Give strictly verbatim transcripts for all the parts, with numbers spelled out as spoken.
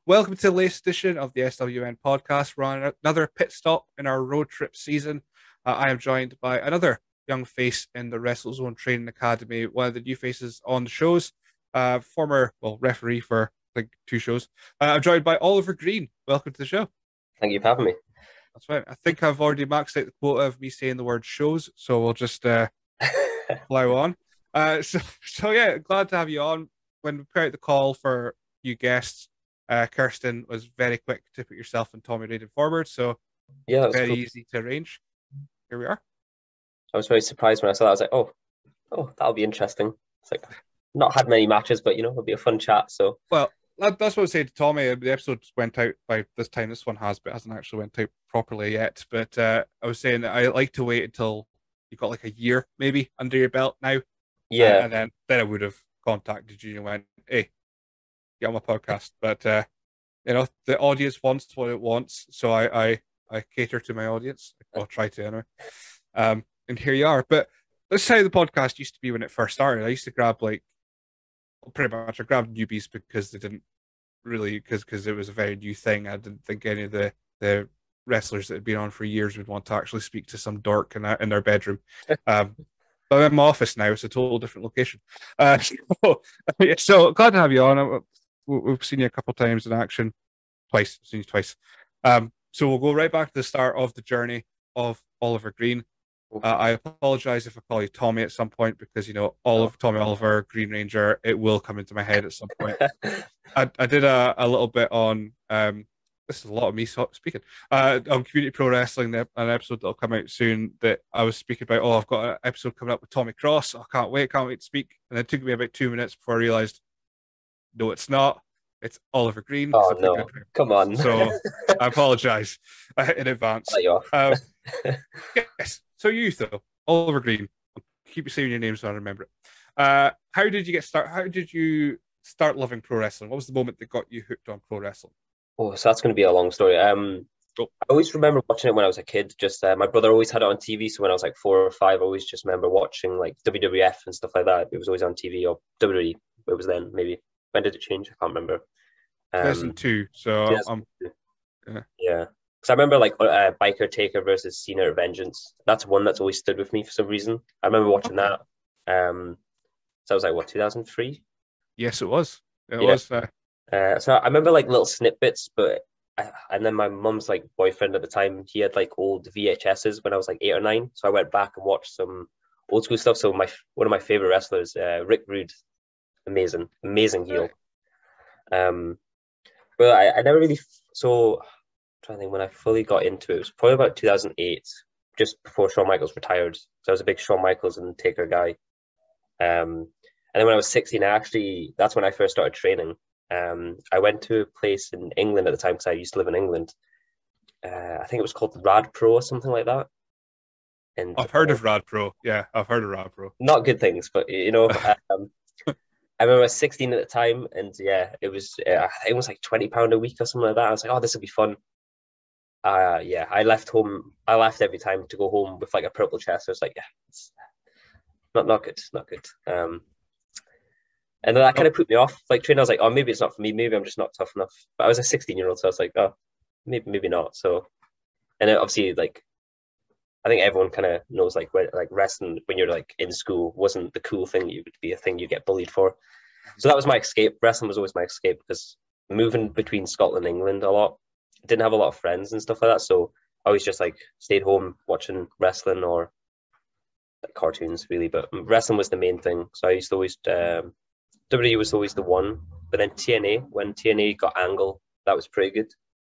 welcome to the latest edition of the S W N Podcast. We're on another pit stop in our road trip season. Uh, I am joined by another young face in the WrestleZone Training Academy, one of the new faces on the shows, uh, former, well, referee for, I think, two shows. Uh, I'm joined by Oliver Green. Welcome to the show. Thank you for having me. That's right. I think I've already maxed out the quota of me saying the word shows, so we'll just uh, plow on. Uh, so, so, yeah, glad to have you on. When we put out the call for you guests, uh, Kirsten was very quick to put yourself and Tommy Raiden forward, so yeah, that was very cool. easy to arrange. Here we are. I was very surprised when I saw that. I was like, oh, oh, that'll be interesting. It's like, not had many matches, but, you know, it'll be a fun chat. So, well, that, that's what I was saying to Tommy. The episode went out by this time. This one has, but it hasn't actually went out properly yet. But uh, I was saying that I like to wait until you've got like a year maybe under your belt now. yeah. Uh, and then, then I would have contacted you and went, hey, get on my podcast. But, uh, you know, the audience wants what it wants. So I, I, I cater to my audience. I'll try to anyway. Um, and here you are. But this is how the podcast used to be when it first started. I used to grab like, pretty much, I grabbed newbies because they didn't really, because because it was a very new thing. I didn't think any of the, the wrestlers that had been on for years would want to actually speak to some dork in, a, in their bedroom. Um, but I'm in my office now. It's a total different location. Uh, so, yeah, so glad to have you on. We've seen you a couple of times in action. Twice. I've seen you twice. Um, so we'll go right back to the start of the journey of Oliver Green. Uh, I apologize if I call you Tommy at some point because, you know, Oliver, Tommy Oliver, Green Ranger, it will come into my head at some point. I, I did a, a little bit on, um, this is a lot of me speaking, uh, on Community Pro Wrestling, an episode that'll come out soon that I was speaking about, oh, I've got an episode coming up with Tommy Cross. I can't wait, can't wait to speak. And it took me about two minutes before I realized, no, it's not. It's Oliver Green. Oh, no. Come on. So I apologize uh, in advance. Let you off. Um, yes. So you, though, Oliver Green. I'll keep you saying your name so I remember it. Uh, how did you get started? How did you start loving pro wrestling? What was the moment that got you hooked on pro wrestling? Oh, so that's going to be a long story. Um, oh. I always remember watching it when I was a kid. Just uh, my brother always had it on T V. So when I was like four or five, I always just remember watching like W W F and stuff like that. It was always on T V or W W E. It was then maybe. When did it change? I can't remember. Um, two thousand two. So um, yeah. Yeah. Because I remember like uh, Biker Taker versus Cena at Vengeance. That's one that's always stood with me for some reason. I remember watching okay. that. Um, so that was like what, two thousand three? Yes, it was. It yeah. was. Uh... Uh, so I remember like little snippets, but I, and then my mum's like boyfriend at the time, he had like old V H S's when I was like eight or nine. So I went back and watched some old school stuff. So my one of my favorite wrestlers, uh, Rick Rude, amazing, amazing heel. Um, but I, I never really so. I'm trying to think when I fully got into it. It was probably about two thousand eight, just before Shawn Michaels retired. So I was a big Shawn Michaels and Taker guy. Um, and then when I was sixteen, I actually that's when I first started training. Um, I went to a place in England at the time because I used to live in England. Uh, I think it was called Rad Pro or something like that. And I've heard uh, of Rad Pro. Yeah, I've heard of Rad Pro. Not good things, but you know, um, I remember I was sixteen at the time, and yeah, it was uh, I think it was like twenty pound a week or something like that. I was like, oh, this will be fun. Uh, yeah, I left home. I left every time to go home with like a purple chest. I was like, yeah, it's not not good, not good. Um, and then that kind of put me off. Like training, I was like, oh, maybe it's not for me. Maybe I'm just not tough enough. But I was a sixteen year old, so I was like, oh, maybe maybe not. So, and then obviously, like, I think everyone kind of knows like when like wrestling when you're like in school wasn't the cool thing. You would be a thing you get bullied for. So that was my escape. Wrestling was always my escape because moving between Scotland and England a lot. Didn't have a lot of friends and stuff like that, so I always just like stayed home watching wrestling or like, cartoons really, but wrestling was the main thing. So I used to always um, W W E was always the one, but then T N A, when T N A got Angle, that was pretty good.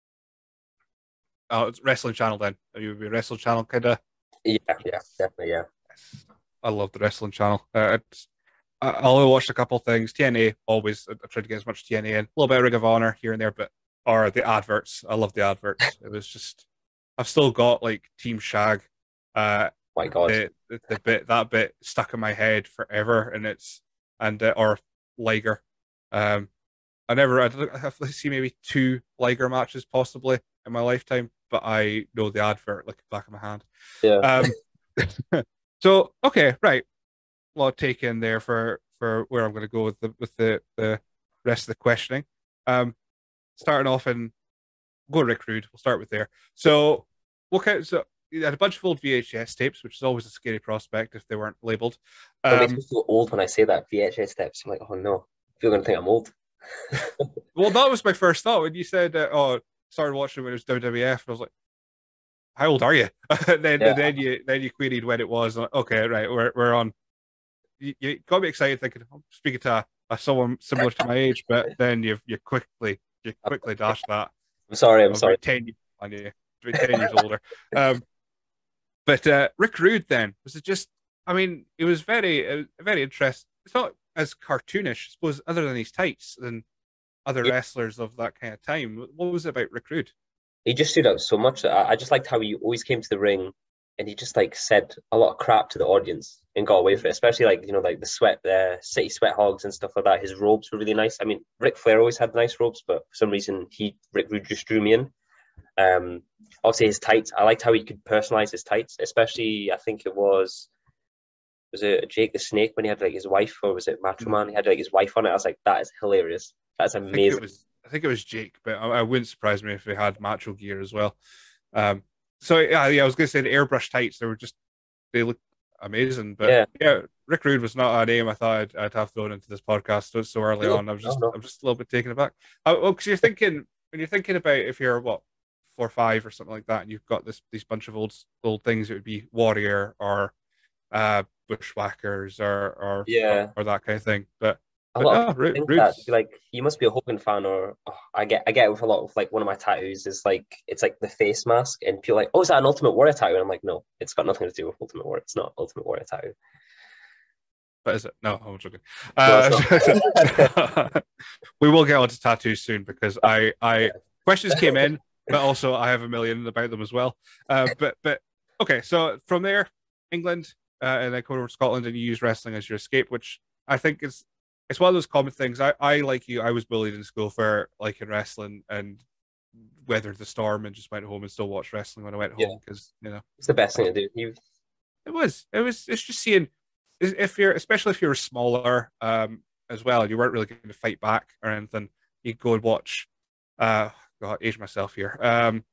Oh, it's Wrestling Channel then. Are you a Wrestling Channel kind of? Yeah, yeah, definitely, yeah. I love the Wrestling Channel. Uh, it's, I, I only watched a couple of things. T N A always. I tried to get as much T N A in, a little bit of Ring of Honor here and there, but. Or the adverts. I love the adverts. It was just, I've still got like Team Shag. Uh, My God, the, the, the bit that bit stuck in my head forever, and it's and uh, or Liger. Um, I never. I, I have to see maybe two Liger matches possibly in my lifetime, but I know the advert like the back of my hand. Yeah. Um. So okay, right. A lot of take in there for for where I'm going to go with the with the the rest of the questioning. Um. starting off in go Rick Rude. We'll start with there. So what kind? So you had a bunch of old V H S tapes, which is always a scary prospect if they weren't labeled. It makes Um, me feel old when I say that, V H S tapes. I'm like, oh no, you're gonna think I'm old. well, that was my first thought when you said, uh, "Oh, started watching when it was W W F." And I was like, "How old are you?" and then, Yeah. and then you then you queried when it was. Like, okay, right, we're we're on. You, you got me excited thinking I'm speaking to a, a someone similar to my age, but then you you quickly you quickly dashed that. I'm sorry, I'm I was sorry. about ten years on you, about ten years older. Um, but uh, Rick Rude then was it just? I mean, it was very uh, very interesting. It's not as cartoonish, I suppose, other than his tights than other Yeah. wrestlers of that kind of time. What was it about Rick Rude? He just stood out so much. I, I just liked how he always came to the ring and he just like said a lot of crap to the audience and got away with it. Especially like, you know, like the sweat, the uh, city sweat hogs and stuff like that. His robes were really nice. I mean, Ric Flair always had nice robes, but for some reason he Rick Rude just drew me in. Um, obviously his tights. I liked how he could personalize his tights, especially I think it was was it Jake the Snake when he had like his wife, or was it Macho Man? He had like his wife on it. I was like, that is hilarious. That's I think amazing. it was I think it was Jake, but I, I wouldn't surprise me if they had macho gear as well. Um, so yeah, yeah, I was going to say the airbrush tights. They were just they look amazing. But Yeah. yeah, Rick Rude was not a name I thought I'd, I'd have thrown into this podcast so, so early No, on. I was no, just no. I'm just a little bit taken aback. Uh, well, because you're thinking when you're thinking about if you're what four or five or something like that, and you've got this these bunch of old old things, it would be Warrior or uh, Bushwhackers or or, Yeah. or or that kind of thing. But A but lot no, of people Rude, think that Rude's like you must be a Hogan fan, or oh, I get I get it with a lot of like one of my tattoos is like it's like the face mask, and people are like, oh, is that an Ultimate Warrior tattoo? And I'm like, no, it's got nothing to do with Ultimate Warrior. It's not Ultimate Warrior tattoo. But is it? No, I'm joking. No, it's Uh, we will get on to tattoos soon because I, I Yeah. questions came in, but also I have a million about them as well. Uh, but but okay, so from there, England, uh, and then go over to Scotland, and you use wrestling as your escape, which I think is it's one of those common things. I, I like you. I was bullied in school for liking wrestling and weathered the storm and just went home and still watched wrestling when I went Yeah. home because you know It's the best thing to do. You it was. It was. It's just seeing if you're, especially if you're smaller, um, as well. You weren't really going to fight back or anything. You go and watch. Uh, God, age myself here. Um,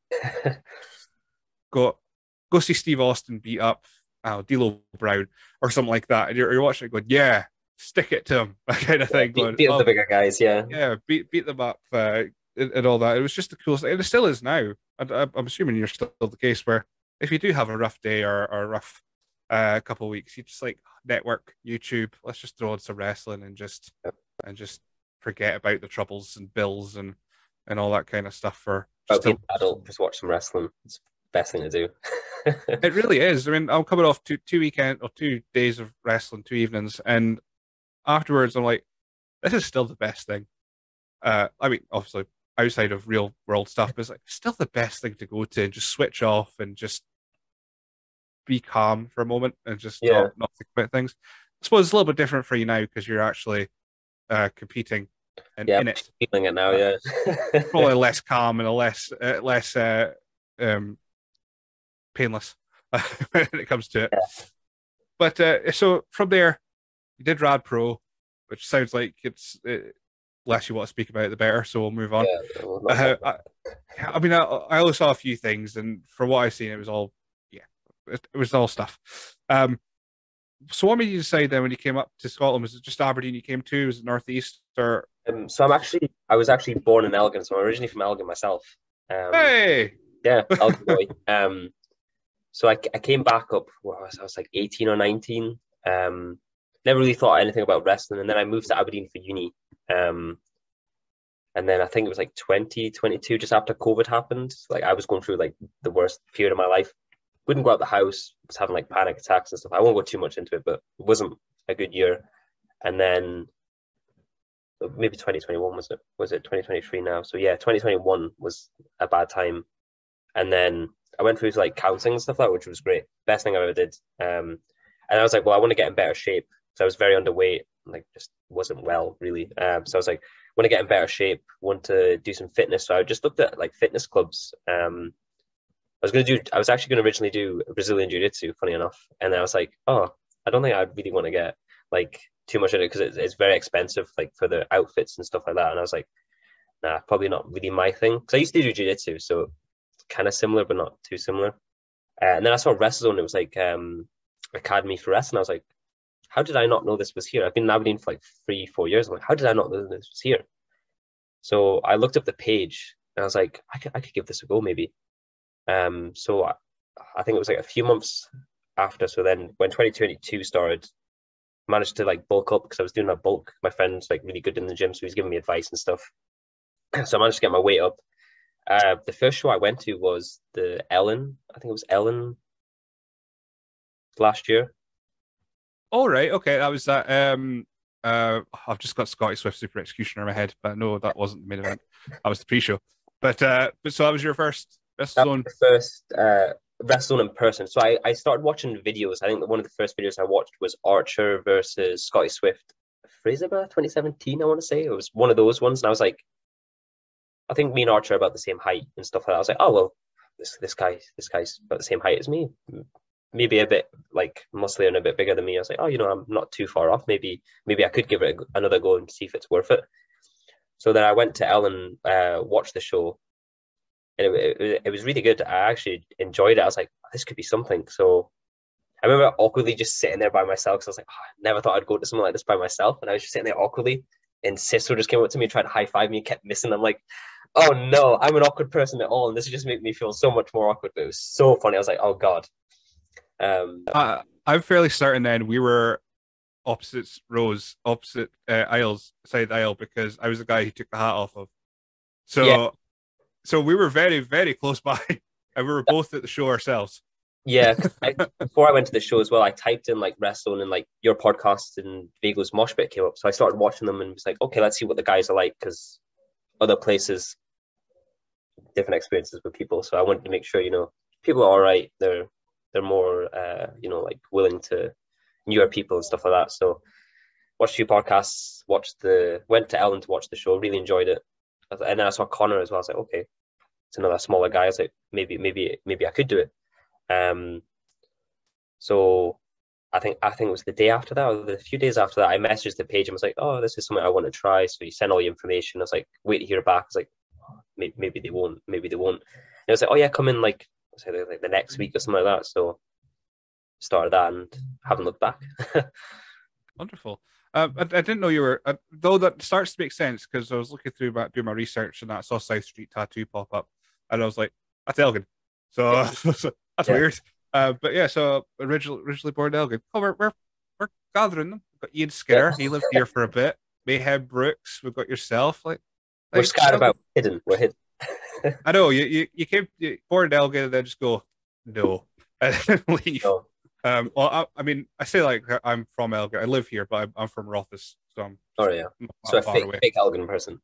go, go see Steve Austin beat up, uh, D'Lo Brown or something like that, and you're, you're watching it going, yeah, stick it to him, that kind of thing. beat, Going, beat up oh, the bigger guys, yeah. yeah, beat beat them up, uh, and, and all that. It was just the coolest, and it still is now. And I, I'm assuming you're still the case where if you do have a rough day or, or a rough uh, couple of weeks, you just like network, YouTube. Let's just throw on some wrestling and just and just forget about the troubles and bills and and all that kind of stuff. For About just to, being an adult, just watch some wrestling. It's the best thing to do. it really is. I mean, I'm coming off two two weekend or two days of wrestling, two evenings, and afterwards, I'm like, this is still the best thing. Uh, I mean, obviously outside of real world stuff, but it's like still the best thing to go to and just switch off and just be calm for a moment and just Yeah. not not think about things. I suppose it's a little bit different for you now because you're actually uh, competing and Yeah, in it. feeling it now, Uh, yeah. Probably less calm and a less uh, less uh, um, painless when it comes to it. Yeah. But uh, so from there, you did Rad Pro, which sounds like it's uh, less you want to speak about it, the better. So we'll move on. Yeah, well, not Uh, bad. I, I mean, I, I only saw a few things, and from what I've seen, it was all, yeah, it, it was all stuff. Um, so what made you decide then when you came up to Scotland? Was it just Aberdeen you came to? Was it Northeast or? Um, so I'm actually, I was actually born in Elgin, so I'm originally from Elgin myself. Um, Hey, Yeah, Elgin boy. Um, so I, I came back up, well, I was, I was like eighteen or nineteen. Um, never really thought anything about wrestling, and then I moved to Aberdeen for uni. Um, and then I think it was like twenty twenty-two, just after COVID happened. Like I was going through like the worst period of my life. Wouldn't go out the house, was having like panic attacks and stuff. I won't go too much into it, but it wasn't a good year. And then maybe twenty twenty-one was it? Was it twenty twenty-three now? So yeah, twenty twenty-one was a bad time. And then I went through like counselling and stuff like that, which was great. Best thing I ever did. Um, and I was like, well, I want to get in better shape. So I was very underweight, like just wasn't well really. Um, so I was like, I want to get in better shape, want to do some fitness. So I just looked at like fitness clubs. Um, I was going to do, I was actually going to originally do Brazilian Jiu-Jitsu, funny enough. And then I was like, oh, I don't think I really want to get like too much in it because it's, it's very expensive, like for the outfits and stuff like that. And I was like, nah, probably not really my thing. Because I used to do jiu-jitsu, so kind of similar, but not too similar. Uh, and then I saw WrestleZone. It was like um, Academy for Wrestling. I was like, how did I not know this was here? I've been in Aberdeen for like three, four years. I'm like, how did I not know this was here? So I looked up the page and I was like, I could, I could give this a go maybe. Um, so I, I think it was like a few months after. So then when twenty twenty-two started, managed to like bulk up because I was doing that bulk. My friend's like really good in the gym, so he's giving me advice and stuff. So I managed to get my weight up. Uh, the first show I went to was the Ellen. I think it was Ellen last year. All right, okay, that was that. Um, uh, I've just got Scotty Swift Super Executioner in my head, but no, that wasn't the main event. That was the pre-show. But uh, but so that was your first That was WrestleZone. the first uh, wrestling in person. So I, I started watching videos. I think that one of the first videos I watched was Archer versus Scotty Swift. Fraserburgh twenty seventeen, I want to say. It was one of those ones. And I was like, I think me and Archer are about the same height and stuff like that. I was like, oh, well, this this guy, this guy's about the same height as me. Maybe a bit like muscly and a bit bigger than me. I was like, oh, you know, I'm not too far off. Maybe maybe I could give it a, another go and see if it's worth it. So then I went to Ellen, uh, watched the show, and it, it, it was really good. I actually enjoyed it. I was like, this could be something. So I remember awkwardly just sitting there by myself because I was like, oh, I never thought I'd go to something like this by myself. And I was just sitting there awkwardly, and Cicero just came up to me and tried to high five me and kept missing. I'm like, oh no, I'm an awkward person at all, and this just made me feel so much more awkward. But it was so funny. I was like, oh god. Um, Uh, I'm fairly certain then we were opposite rows, opposite uh, aisles, side aisle, because I was the guy who took the hat off of. So, yeah, so we were very, very close by, and we were both at the show ourselves. yeah. I, before I went to the show as well, I typed in like wrestling and like your podcast and Vago's Mosh Pit came up. So I started watching them and was like, okay, let's see what the guys are like because other places, different experiences with people. So I wanted to make sure, you know, people are all right. They're they're more, uh, you know, like willing to newer people and stuff like that. So watched a few podcasts, watched the, went to Ellen to watch the show, really enjoyed it. And then I saw Connor as well. I was like, okay, it's another smaller guy. I was like, maybe, maybe, maybe I could do it. Um, so I think I think it was the day after that, or a few days after that, I messaged the page and was like, oh, this is something I want to try. So you send all the information. I was like, wait to hear back. I was like, oh, maybe, maybe they won't, maybe they won't. And I was like, oh yeah, come in like, say like the next week or something like that. So started that and haven't looked back. Wonderful. Uh, I, I didn't know you were, uh, though that starts to make sense because I was looking through my, doing my research and I saw South Street Tattoo pop up and I was like, that's Elgin. So, Yeah. so that's Yeah. weird. Uh, but yeah, so original, originally born in Elgin. Oh, we're, we're, we're gathering them. We've got Ian Skinner. Yeah. He lived here for a bit. Mayhem Brooks. We've got yourself. Like, We're like scattered Elgin. about, hidden. We're hidden. I know you, you, you came you, born in Elgin and then just go, no, and then leave. No. Um, well, I, I mean, I say like I'm from Elgin. I live here, but I'm, I'm from Rothes, so I'm Oh yeah. not So a far fake, away. fake Elgin person.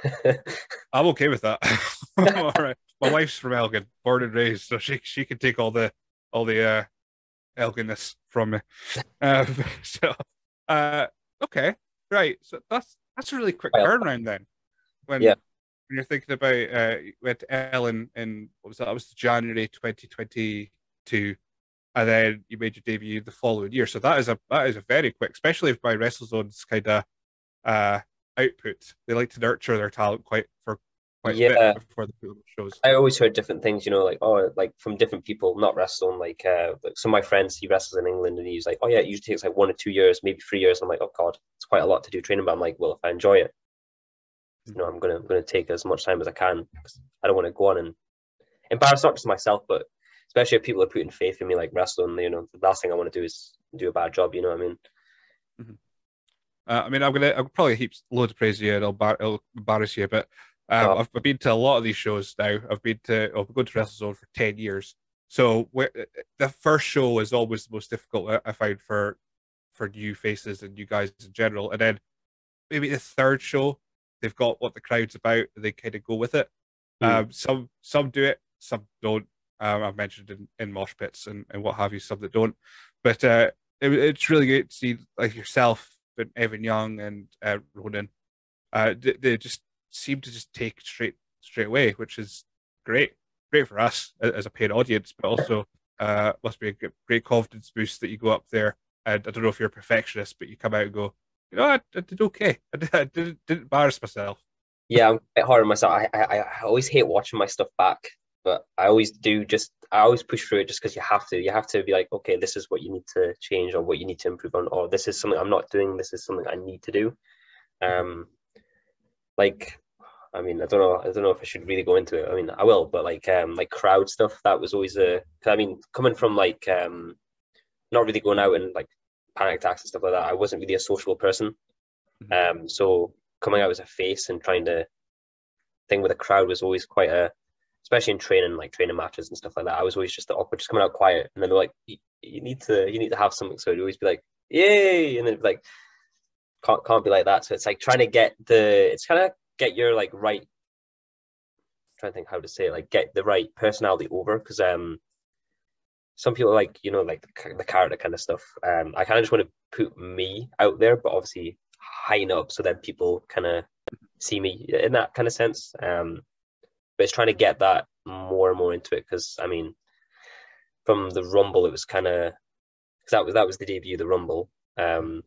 I'm okay with that. All right. My wife's from Elgin, born and raised, so she she can take all the all the uh, Elginness from me. Um, so, uh, okay, right. So that's that's a really quick Well, turnaround then. When Yeah. when you're thinking about uh, you went to Ellen in what was that? That was January twenty twenty-two, and then you made your debut the following year. So that is a that is a very quick, especially if by WrestleZone's kind of uh, output. They like to nurture their talent quite for quite a Yeah. bit before the put on shows. I always heard different things, you know, like oh, like from different people, not wrestling. Like, uh, like some of my friends, he wrestles in England, and he's like, oh yeah, it usually takes like one or two years, maybe three years. I'm like, oh god, it's quite a lot to do training. But I'm like, well, if I enjoy it, you know, I'm gonna I'm gonna take as much time as I can because I don't want to go on and embarrass not just myself, but especially if people are putting faith in me, like wrestling. You know, the last thing I want to do is do a bad job. You know what I mean? Mm-hmm. Uh, I mean, I'm gonna I'll probably heap loads of praise to you, and I'll, bar- I'll embarrass you, but um, Oh. I've, I've been to a lot of these shows now. I've been to I've been going to WrestleZone for ten years. So where, the first show is always the most difficult I- I find for for new faces and new guys in general, and then maybe the third show they've got what the crowd's about. They kind of go with it. Hmm. Um, some some do it, some don't. Um, I've mentioned in, in mosh pits and, and what have you, some that don't. But uh, it, it's really great to see like yourself and Evan Young and uh, Ronan. Uh, they, they just seem to just take straight straight away, which is great. Great for us as a paid audience, but also uh, must be a great confidence boost that you go up there. And I don't know if you're a perfectionist, but you come out and go, you know, I, I did okay. I, did, I didn't, didn't embarrass myself. Yeah, I'm a bit hard on myself. I, I I always hate watching my stuff back, but I always do. Just I always push through it just because you have to. You have to be like, okay, this is what you need to change, or what you need to improve on, or this is something I'm not doing. This is something I need to do. Um, like, I mean, I don't know. I don't know if I should really go into it. I mean, I will, but like, um, like crowd stuff. That was always a. 'Cause I mean, coming from like, um, not really going out and like panic attacks and stuff like that. I wasn't really a social person. Um, so coming out as a face and trying to thing with a crowd was always quite a, especially in training, like training matches and stuff like that. I was always just the awkward, just coming out quiet, and then they're like, you need to, you need to have something. So you always be like, yay, and then like, can't can't be like that. So it's like trying to get the, it's kind of get your like right. I'm trying to think how to say it, like get the right personality over, because um, some people like you know like the, the character kind of stuff. Um, I kind of just want to put me out there, but obviously heighten up so that people kind of see me in that kind of sense. Um, but it's trying to get that more and more into it because I mean, from the Rumble, it was kind of because that was that was the debut, the Rumble. Um,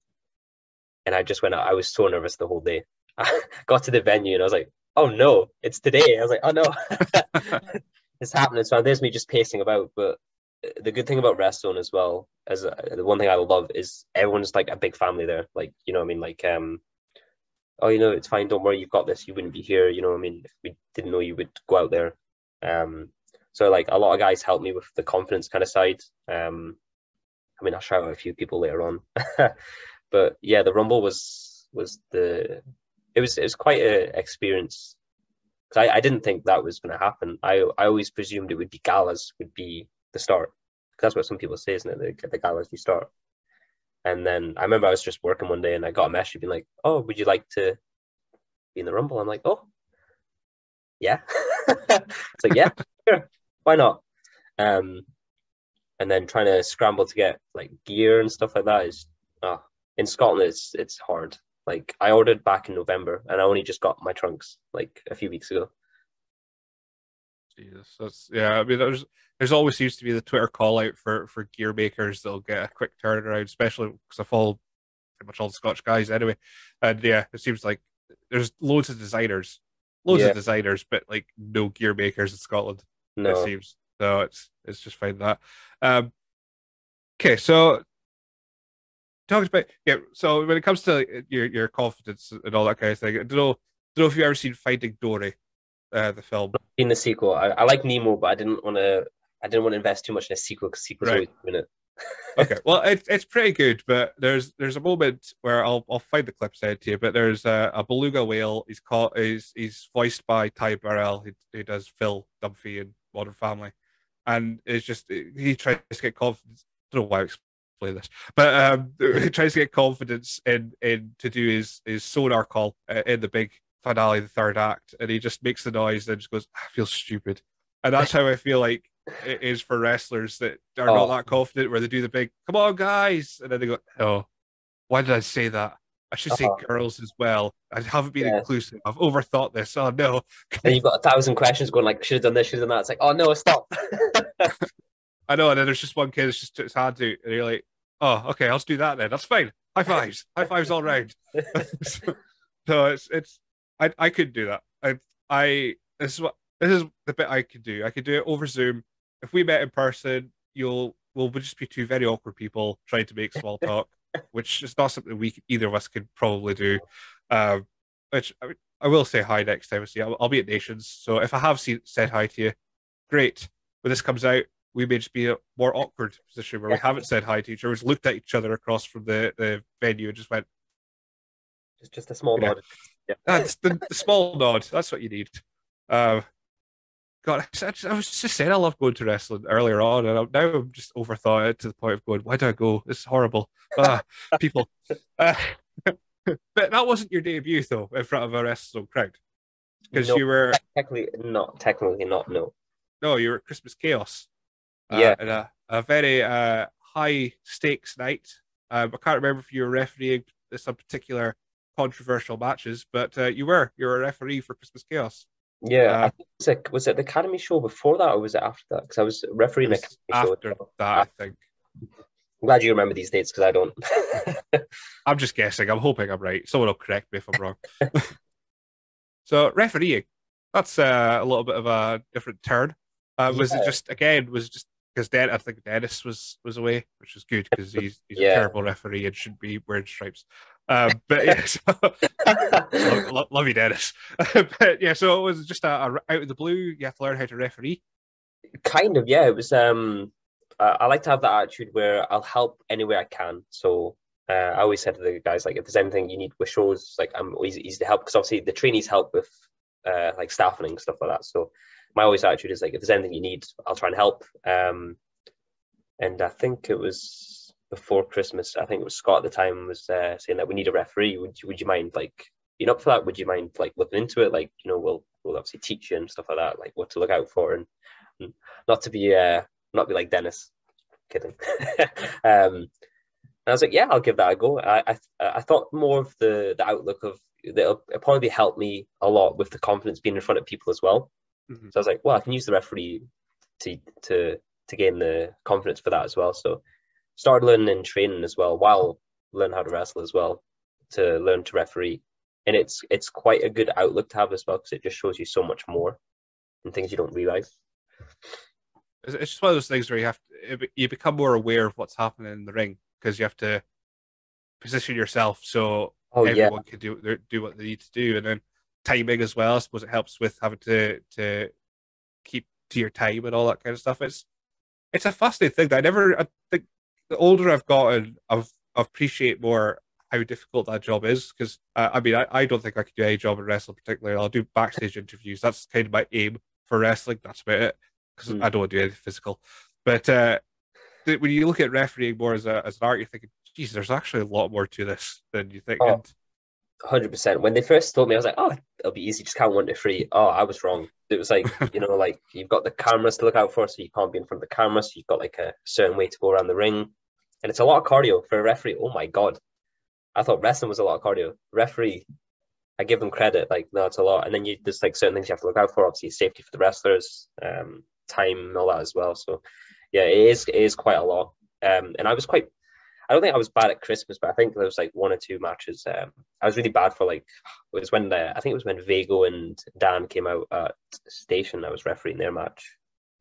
and I just went out. I was so nervous the whole day. I got to the venue and I was like, "Oh no, it's today!" I was like, "Oh no, it's happening." So there's me just pacing about. But the good thing about WrestleZone as well, as a, the one thing I love is everyone's like a big family there. Like you know, what I mean, like um, oh, you know, it's fine. Don't worry, you've got this. You wouldn't be here. You know, what I mean, if we didn't know you would go out there. Um, so like a lot of guys helped me with the confidence kind of side. Um, I mean, I'll shout out a few people later on, but yeah, the Rumble was was the it was it was quite a experience. I, I didn't think that was going to happen. I I always presumed it would be galas would be the start. That's what some people say, isn't it? The, the galas you start. And then I remember I was just working one day and I got a message being like, "Oh, would you like to be in the Rumble?" I'm like, "Oh, yeah." It's like, yeah, sure, why not? Um, and then trying to scramble to get like gear and stuff like that is, oh, in Scotland it's it's hard. Like I ordered back in November and I only just got my trunks like a few weeks ago. Jesus, that's yeah. I mean, there's there's always seems to be the Twitter call out for for gear makers that'll get a quick turnaround, especially because I follow pretty much all the Scotch guys anyway. And yeah, it seems like there's loads of designers, loads of Yeah, designers, but like no gear makers in Scotland. It no, seems so. It's it's just fine that. Um, okay, so talking about yeah. So when it comes to like, your your confidence and all that kind of thing, I don't know. Don't know if you've ever seen Finding Dory, uh, the film. in the sequel, I, I like Nemo, but I didn't want to. I didn't want to invest too much in a sequel because sequels Right. always win it. Okay, well, it's it's pretty good, but there's there's a moment where I'll I'll find the clip sent to you, but there's a, a beluga whale. He's called he's he's voiced by Ty Burrell, who, who does Phil Dunphy in Modern Family, and it's just he tries to get confidence. I don't know why I explain this, but um, he tries to get confidence in in to do his his sonar call uh, in the big finale, the third act, and he just makes the noise and just goes, "I feel stupid," and that's how I feel like it is for wrestlers that are not Oh, that confident, where they do the big "come on guys" and then they go, "Oh, why did I say that? I should say oh, girls as well. I haven't been yeah. inclusive. I've overthought this. Oh no." And you've got a thousand questions going like, should have done this, should have done that. It's like, oh no, stop. I know, and then there's just one kid that's just took his hand out, and you're like, "Oh, okay, I'll just do that then. That's fine. High fives, high fives all round." so, so it's it's I I could do that. I I this is what this is the bit I could do. I could do it over Zoom. If we met in person, you'll we'll just be two very awkward people trying to make small talk, which is not something we either of us could probably do. Um, which I, I will say hi next time I see you. I'll, I'll be at Nations, so if I have seen, said hi to you, great. When this comes out, we may just be a more awkward position where we haven't said hi to each other, just looked at each other across from the, the venue and just went, Just just a small yeah, nod. Yeah. that's the, the small nod. That's what you need. Uh, God, I, just, I was just saying I love going to wrestling earlier on, and I'm, now I'm just overthought it to the point of going, why do I go? This is horrible. Ah, people. Uh, but that wasn't your debut, though, in front of a wrestling crowd, because No, you were technically not. Technically not. No. no, you were at Christmas Chaos, uh, Yeah. in a, a very uh, high stakes night. Um, I can't remember if you were refereeing some particular controversial matches, but uh, you were you were a referee for Christmas Chaos. Yeah, I Uh, think it was, it, was it the Academy show before that, or was it after that? Because I was it refereeing the was Academy show. after that, I I'm think. glad you remember these dates because I don't. I'm just guessing. I'm hoping I'm right. Someone will correct me if I'm wrong. So refereeing, that's uh, a little bit of a different turn. Uh, was it Yeah, just again? Was it just because Den- I think Dennis was was away, which is good because he's he's a yeah. terrible referee and shouldn't be wearing stripes. Um, but yeah, so, love, love, love you, Dennis. But yeah, so it was just a, a out of the blue. You have to learn how to referee. Kind of, yeah. It was. Um, I, I like to have that attitude where I'll help any way I can. So uh, I always said to the guys, like, if there's anything you need with shows, like, I'm always easy to help because obviously the trainees help with uh, like staffing and stuff like that. So my always attitude is like, if there's anything you need, I'll try and help. Um, and I think it was before Christmas. I think it was Scott at the time was uh, saying that we need a referee. Would you, would you mind like being up for that? Would you mind like looking into it? Like, you know, we'll we'll obviously teach you and stuff like that, like what to look out for and, and not to be uh not be like Dennis. Kidding. um, and I was like, yeah, I'll give that a go. I I, I thought more of the the outlook of that'll probably help me a lot with the confidence being in front of people as well. Mm-hmm. So I was like, well, I can use the referee to to to gain the confidence for that as well. So started learning and training as well while learning how to wrestle as well to learn to referee. And it's it's quite a good outlook to have as well because it just shows you so much more and things you don't realize. It's just one of those things where you have to, you become more aware of what's happening in the ring because you have to position yourself so Oh yeah, everyone can do do what they need to do, and then timing as well. I suppose it helps with having to to keep to your time and all that kind of stuff. It's it's a fascinating thing that I never. I think the older I've gotten, I've I appreciate more how difficult that job is because uh, I mean I, I don't think I could do any job in wrestling particularly. I'll do backstage interviews. That's kind of my aim for wrestling. That's about it because mm. I don't want to do anything physical. But uh, when you look at refereeing more as a as an art, you're thinking, geez, there's actually a lot more to this than you think. Oh, And one hundred percent. When they first told me, I was like, oh, it'll be easy, just count one to three. Oh, I was wrong. It was like, you know, like you've got the cameras to look out for, so you can't be in front of the camera, so you've got like a certain way to go around the ring. And it's a lot of cardio for a referee. Oh my God. I thought wrestling was a lot of cardio. Referee, I give them credit, like, no, it's a lot. And then you there's like certain things you have to look out for, obviously safety for the wrestlers, um, time and all that as well. So yeah, it is it is quite a lot. Um, and I was quite I don't think I was bad at Christmas, but I think there was like one or two matches. Um, I was really bad for like it was when the I think it was when Vago and Dan came out at Station. I was refereeing their match.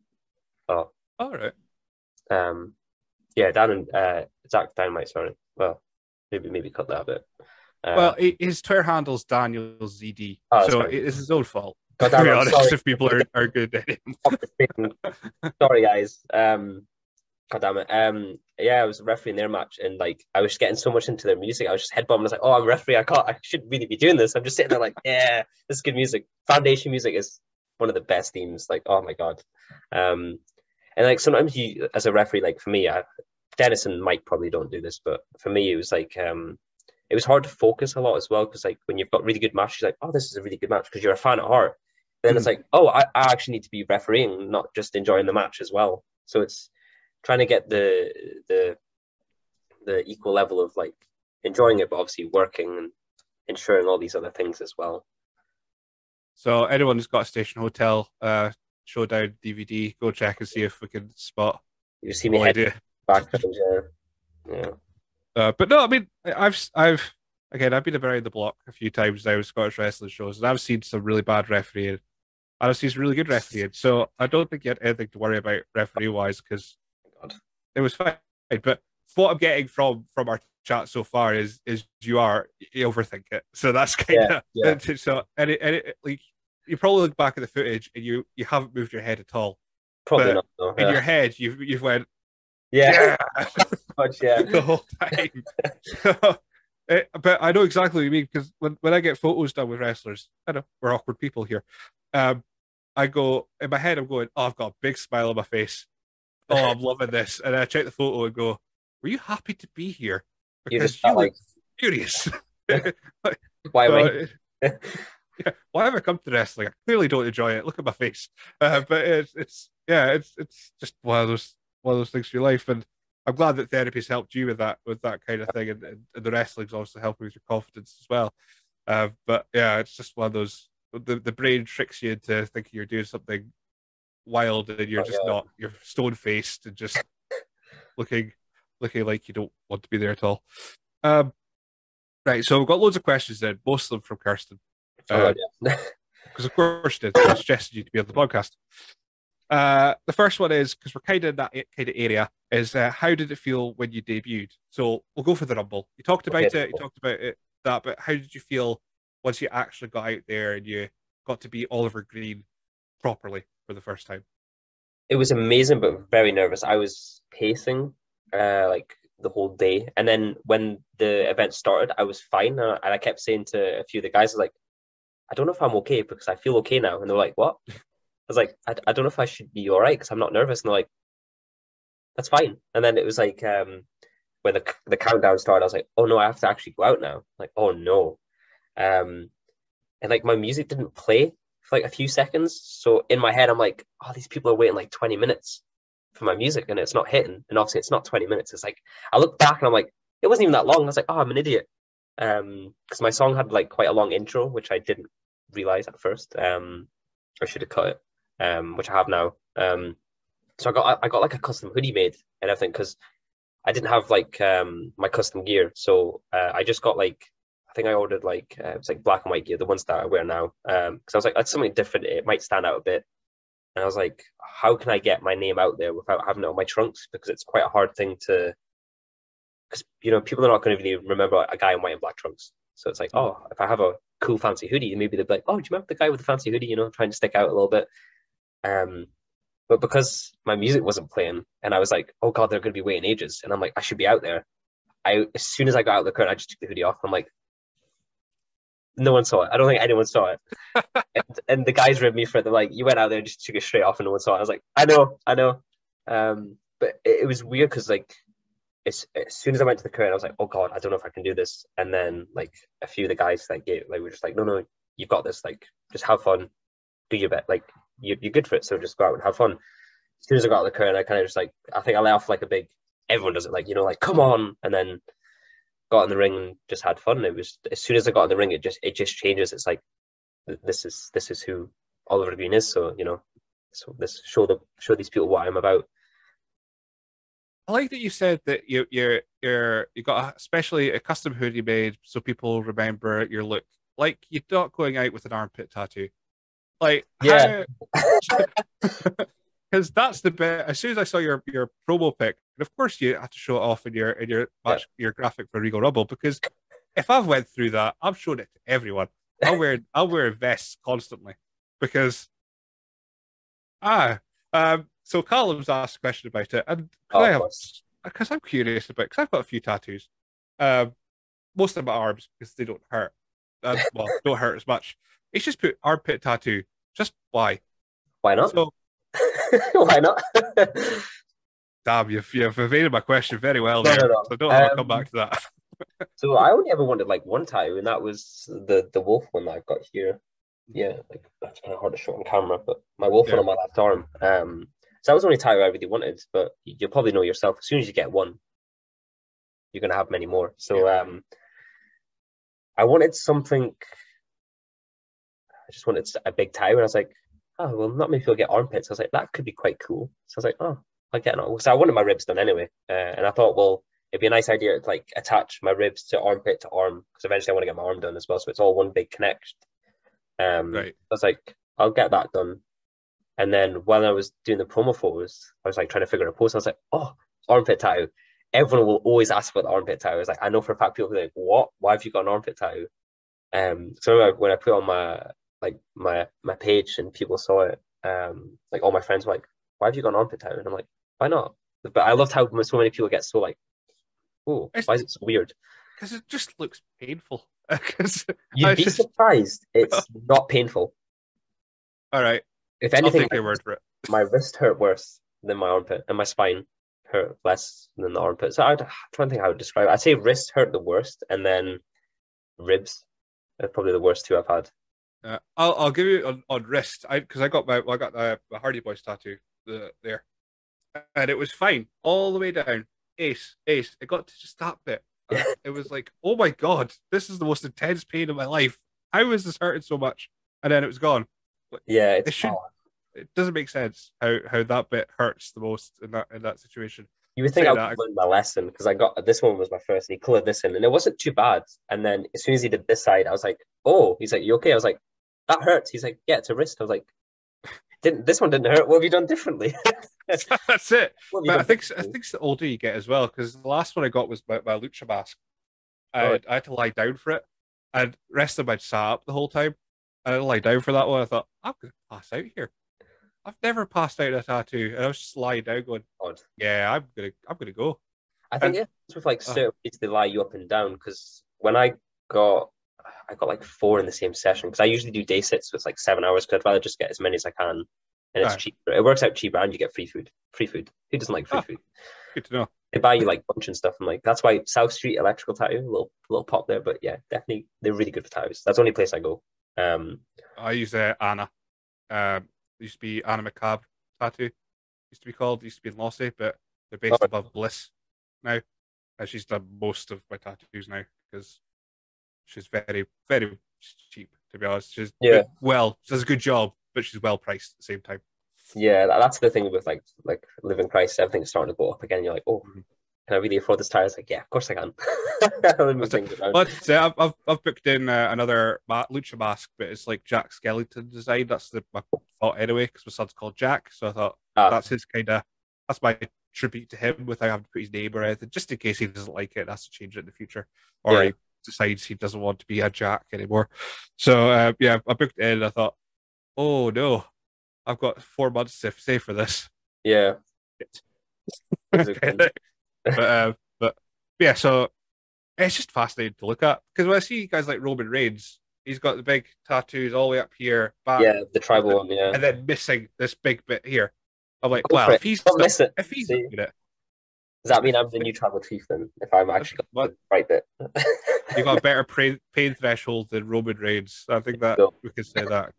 Oh, all right. Um, yeah, Dan and uh, Zach Dynamite. Sorry. Well, maybe maybe cut that a bit. Uh, Well, his Twitter handle's Daniel Z D, oh, so fine. it's his own fault. God To damn, be I'm honest, sorry. if people are, are good at him. Sorry, guys. Um, God damn it. Um, yeah, I was refereeing their match, and like I was getting so much into their music, I was just headbumping. I was like, "Oh, I'm a referee. I can't. I should really be doing this." I'm just sitting there like, "Yeah, this is good music." Foundation music is one of the best themes. Like, oh my God. Um, and like sometimes you, as a referee, like for me, I, Dennis and Mike probably don't do this, but for me, it was like, um, it was hard to focus a lot as well because like when you've got really good matches, like, oh, this is a really good match because you're a fan at heart. Then it's like, oh, I, I actually need to be refereeing, not just enjoying the match as well. So it's trying to get the the the equal level of like enjoying it, but obviously working and ensuring all these other things as well. So anyone who's got a Station Hotel uh, Showdown D V D, go check and see if we can spot. You see me No head idea. background, yeah. Yeah. Uh, but no, I mean, I've I've again I've been around the block a few times now with Scottish wrestling shows, and I've seen some really bad refereeing. I've seen some really good refereeing, so I don't think you had anything to worry about referee wise because it was fine. But what I'm getting from from our chat so far is is you are you overthink it, so that's kind of yeah, yeah. so and it, and it, like you probably look back at the footage and you you haven't moved your head at all. Probably but not. Though, in yeah. your head, you've you've went yeah, yeah, much, yeah. the whole time. So, it, but I know exactly what you mean because when, when I get photos done with wrestlers, I know we're awkward people here. Um, I go in my head, I'm going, oh, I've got a big smile on my face. Oh, I'm loving this. And I check the photo and go, were you happy to be here? Because you look like furious. Why am so, I? Yeah, why have I come to wrestling? I clearly don't enjoy it. Look at my face. Uh, but it's it's yeah, it's it's just one of those one of those things for your life. And I'm glad that therapy's helped you with that with that kind of thing, and, and the wrestling's also helping with your confidence as well. Uh, but yeah, it's just one of those. The the brain tricks you into thinking you're doing something wild, and you're Oh, just yeah. not. You're stone faced and just looking looking like you don't want to be there at all. Um, right, so we've got loads of questions then, most of them from Kirsten. Oh, Uh, yeah. because of course you did. I suggested you to be on the podcast. Uh, the first one is, because we're kind of in that kind of area, is uh, how did it feel when you debuted? So we'll go for the Rumble. You talked about Okay. it, you talked about it, that, but how did you feel once you actually got out there and you got to be Oliver Green properly for the first time? It was amazing, but very nervous. I was pacing uh, like the whole day. And then when the event started, I was fine. And I kept saying to a few of the guys, I was like, I don't know if I'm okay because I feel okay now. And they're like, what? I was like, I, I don't know if I should be all right because I'm not nervous. And they're like, that's fine. And then it was like, um, when the, the countdown started, I was like, oh no, I have to actually go out now. I'm like, oh no. Um, and like my music didn't play for like a few seconds. So in my head, I'm like, oh, these people are waiting like twenty minutes for my music and it's not hitting. And obviously it's not twenty minutes. It's like, I look back and I'm like, it wasn't even that long. I was like, oh, I'm an idiot. Um, because my song had like quite a long intro, which I didn't realize at first. Um, I should have cut it, um, which I have now. Um, so I got I got like a custom hoodie made and everything because I didn't have like um my custom gear. So uh, I just got like I think I ordered like uh, it's like black and white gear, the ones that I wear now. Um, because I was like, that's something different. It might stand out a bit. And I was like, how can I get my name out there without having it on my trunks? Because it's quite a hard thing to, because you know people are not going to really remember a guy in white and black trunks. So it's like, oh, if I have a cool fancy hoodie, maybe they'll be like, oh, do you remember the guy with the fancy hoodie? You know, trying to stick out a little bit. Um, but because my music wasn't playing, and I was like, oh god, they're going to be waiting ages, and I'm like, I should be out there. I as soon as I got out of the curtain, I just took the hoodie off. I'm like, no one saw it. I don't think anyone saw it. and, and the guys ribbed me for it. They're like, you went out there and just took it straight off and no one saw it. I was like, I know, I know. Um, but it, it was weird because like as, as soon as I went to the curtain, I was like, oh god, I don't know if I can do this. And then like a few of the guys like gave, like were just like, no, no, you've got this. Like just have fun, do your best. Like you, you're good for it. So just go out and have fun. As soon as I got out of the curtain, I kind of just like I think I let off like a big. Everyone does it, like you know, like come on, and then got in the ring and just had fun. It was as soon as I got in the ring, it just it just changes. It's like this is this is who Oliver Green is. So you know, so this show the show these people what I'm about. I like that you said that you you're you're you got a, especially a custom hoodie made so people remember your look. Like you're not going out with an armpit tattoo. Like Yeah, because that's the bit. As soon as I saw your your promo pic, and of course you have to show it off in your in your match yeah. your graphic for Regal Rumble because if I've went through that, I'm showing it to everyone. I'll wear I'll wear vests constantly because ah um. So Callum's asked a question about it, and Oh, I of have course. because I'm curious about because I've got a few tattoos. Um, most of my arms because they don't hurt. Uh, well, don't hurt as much. It's just put armpit tattoo. Just why? Why not? So Why not? damn, you've you've evaded my question very well No, there. no, So no. I don't know how I'll come Um, back to that. so I only ever wanted like one tattoo, and that was the the wolf one that I've got here. Yeah, like that's kind of hard to show on camera, but my wolf Yeah. one on my left arm. Um, so that was the only tattoo I really wanted, but you- you'll probably know yourself. As soon as you get one, you're gonna have many more. So um, I wanted something. I just wanted a big tattoo, and I was like, oh well, not many people get armpits. I was like, that could be quite cool. So I was like, oh, I'll get an. So I wanted my ribs done anyway, uh, and I thought, well, it'd be a nice idea to like attach my ribs to armpit to arm because eventually I want to get my arm done as well, so it's all one big connection. Um, Right. I was like, I'll get that done. And then while I was doing the promo photos, I was like trying to figure out a post. I was like, oh, armpit tattoo. Everyone will always ask about the armpit tattoo. I was like, I know for a fact people will be like, what? Why have you got an armpit tattoo? Um, so when I put it on my like my my page and people saw it, um, like all my friends were like, why have you got an armpit tattoo? And I'm like, why not? But I loved how so many people get so like, oh, It's why is it so weird? because it just looks painful. Because You'd be just surprised. It's not painful. all right. If I'll anything, take your word for it. my wrist hurt worse than my armpit, and my spine hurt less than the armpit. So I'd I'm trying to think how I would describe it. I'd say wrist hurt the worst, and then ribs are probably the worst two I've had. Uh, I'll I'll give you on, on wrist. I because I got my I got the, the Hardy Boys tattoo the, there, and it was fine all the way down. Ace, ace. It got to just that bit. And it was like, oh my god, this is the most intense pain of my life. How is this hurting so much? And then it was gone. Yeah, it's It should oh, it doesn't make sense how how that bit hurts the most in that in that situation. You would think I Saying would that, learn my lesson because I got this one was my first, and he colored this in, and it wasn't too bad. And then as soon as he did this side, I was like, "Oh," he's like, "You okay?" I was like, "That hurts." He's like, "Yeah, it's a wrist." I was like, "Didn't this one didn't hurt? What have you done differently?" that's it. What have you But I done think I differently? think it's the older you get as well, because the last one I got was my, my lucha mask. Oh, And I had to lie down for it, and the rest of them I'd sat up the whole time. And I had to lie down for that one. I thought, I'm gonna pass out here. I've never passed out a tattoo, and I was just lying down, going, God. "Yeah, I'm gonna, I'm gonna go." I think And it's with like uh, certain ways they lie you up and down because when I got I got like four in the same session because I usually do day sits with like seven hours because I'd rather just get as many as I can and it's uh, cheaper. It works out cheaper and you get free food. Free food. Who doesn't like free ah, food? good to know. They buy you like lunch and stuff. And like that's why South Street Electrical Tattoo, a little little pop there, but yeah, definitely they're really good for tattoos. That's the only place I go. Um, I use uh, Anna. Um, it used to be Anna McCabe tattoo. Used to be called. Used to be in Lossy, but they're based oh, above Bliss now. And she's done most of my tattoos now because she's very, very cheap. To be honest, she's yeah, well, she does a good job, but she's well priced at the same time. yeah. That, that's the thing with like like living price. Everything's starting to go up again. You're like, oh, Mhm. can I really afford this tire? It's like, yeah, of course I can. I'll move That's it. things around. Well, that's it. I've, I've I've booked in uh, another ma- lucha mask, but it's like Jack Skellington design. That's the my thought anyway, because my son's called Jack, so I thought Ah, that's his kind of that's my tribute to him without having to put his name or anything, just in case he doesn't like it, has to change it in the future, or yeah, he decides he doesn't want to be a Jack anymore. So uh, yeah, I booked it in. And I thought, oh no, I've got four months to save for this. yeah. It's a good- but uh, but yeah, so it's just fascinating to look at because when I see guys like Roman Reigns, he's got the big tattoos all the way up here, back, yeah, the tribal one, yeah. and then missing this big bit here. I'm like, Go for well, it. if he's Don't not, miss it. if he's not See, doing it, does that mean I'm the new tribal chief then? If I'm actually got what the right bit. you got a better pain, pain threshold than Roman Reigns. I think that So, we can say that.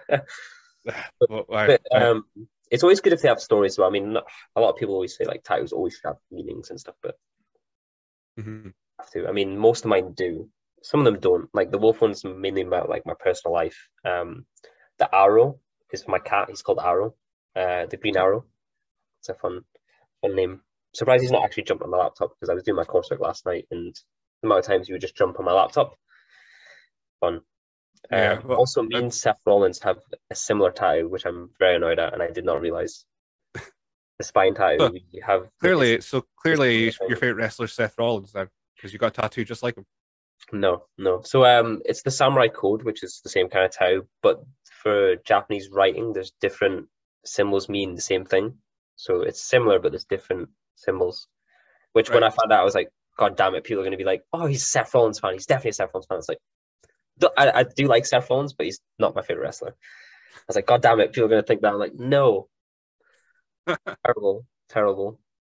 Well, I, but I, um, it's always good if they have stories. So I mean, not, a lot of people always say like tattoos always should have meanings and stuff, but mhm. have to. I mean, most of mine do. Some of them don't. Like the wolf one's mainly about like my personal life. Um, the arrow is for my cat. He's called Arrow. Uh, the green arrow. It's a fun, fun name. Surprised he's not actually jumped on my laptop because I was doing my coursework last night, and the amount of times you would just jump on my laptop. Fun. Yeah. Um, Well, also, me uh, and Seth Rollins have a similar tattoo, which I'm very annoyed at, and I did not realize. The spine tattoo, so we have it's, clearly, so it's clearly, your favorite wrestler is Seth Rollins then, because you got a tattoo just like him. no, no. So um, it's the samurai code, which is the same kind of tattoo, but for Japanese writing, there's different symbols mean the same thing. So it's similar, but there's different symbols. Which when Right. I found out, I was like, God damn it, people are going to be like, oh, he's a Seth Rollins fan. He's definitely a Seth Rollins fan. It's like, I, I do like Seth Rollins, but he's not my favorite wrestler. I was like, God damn it, people are going to think that. I'm like, no, terrible, terrible.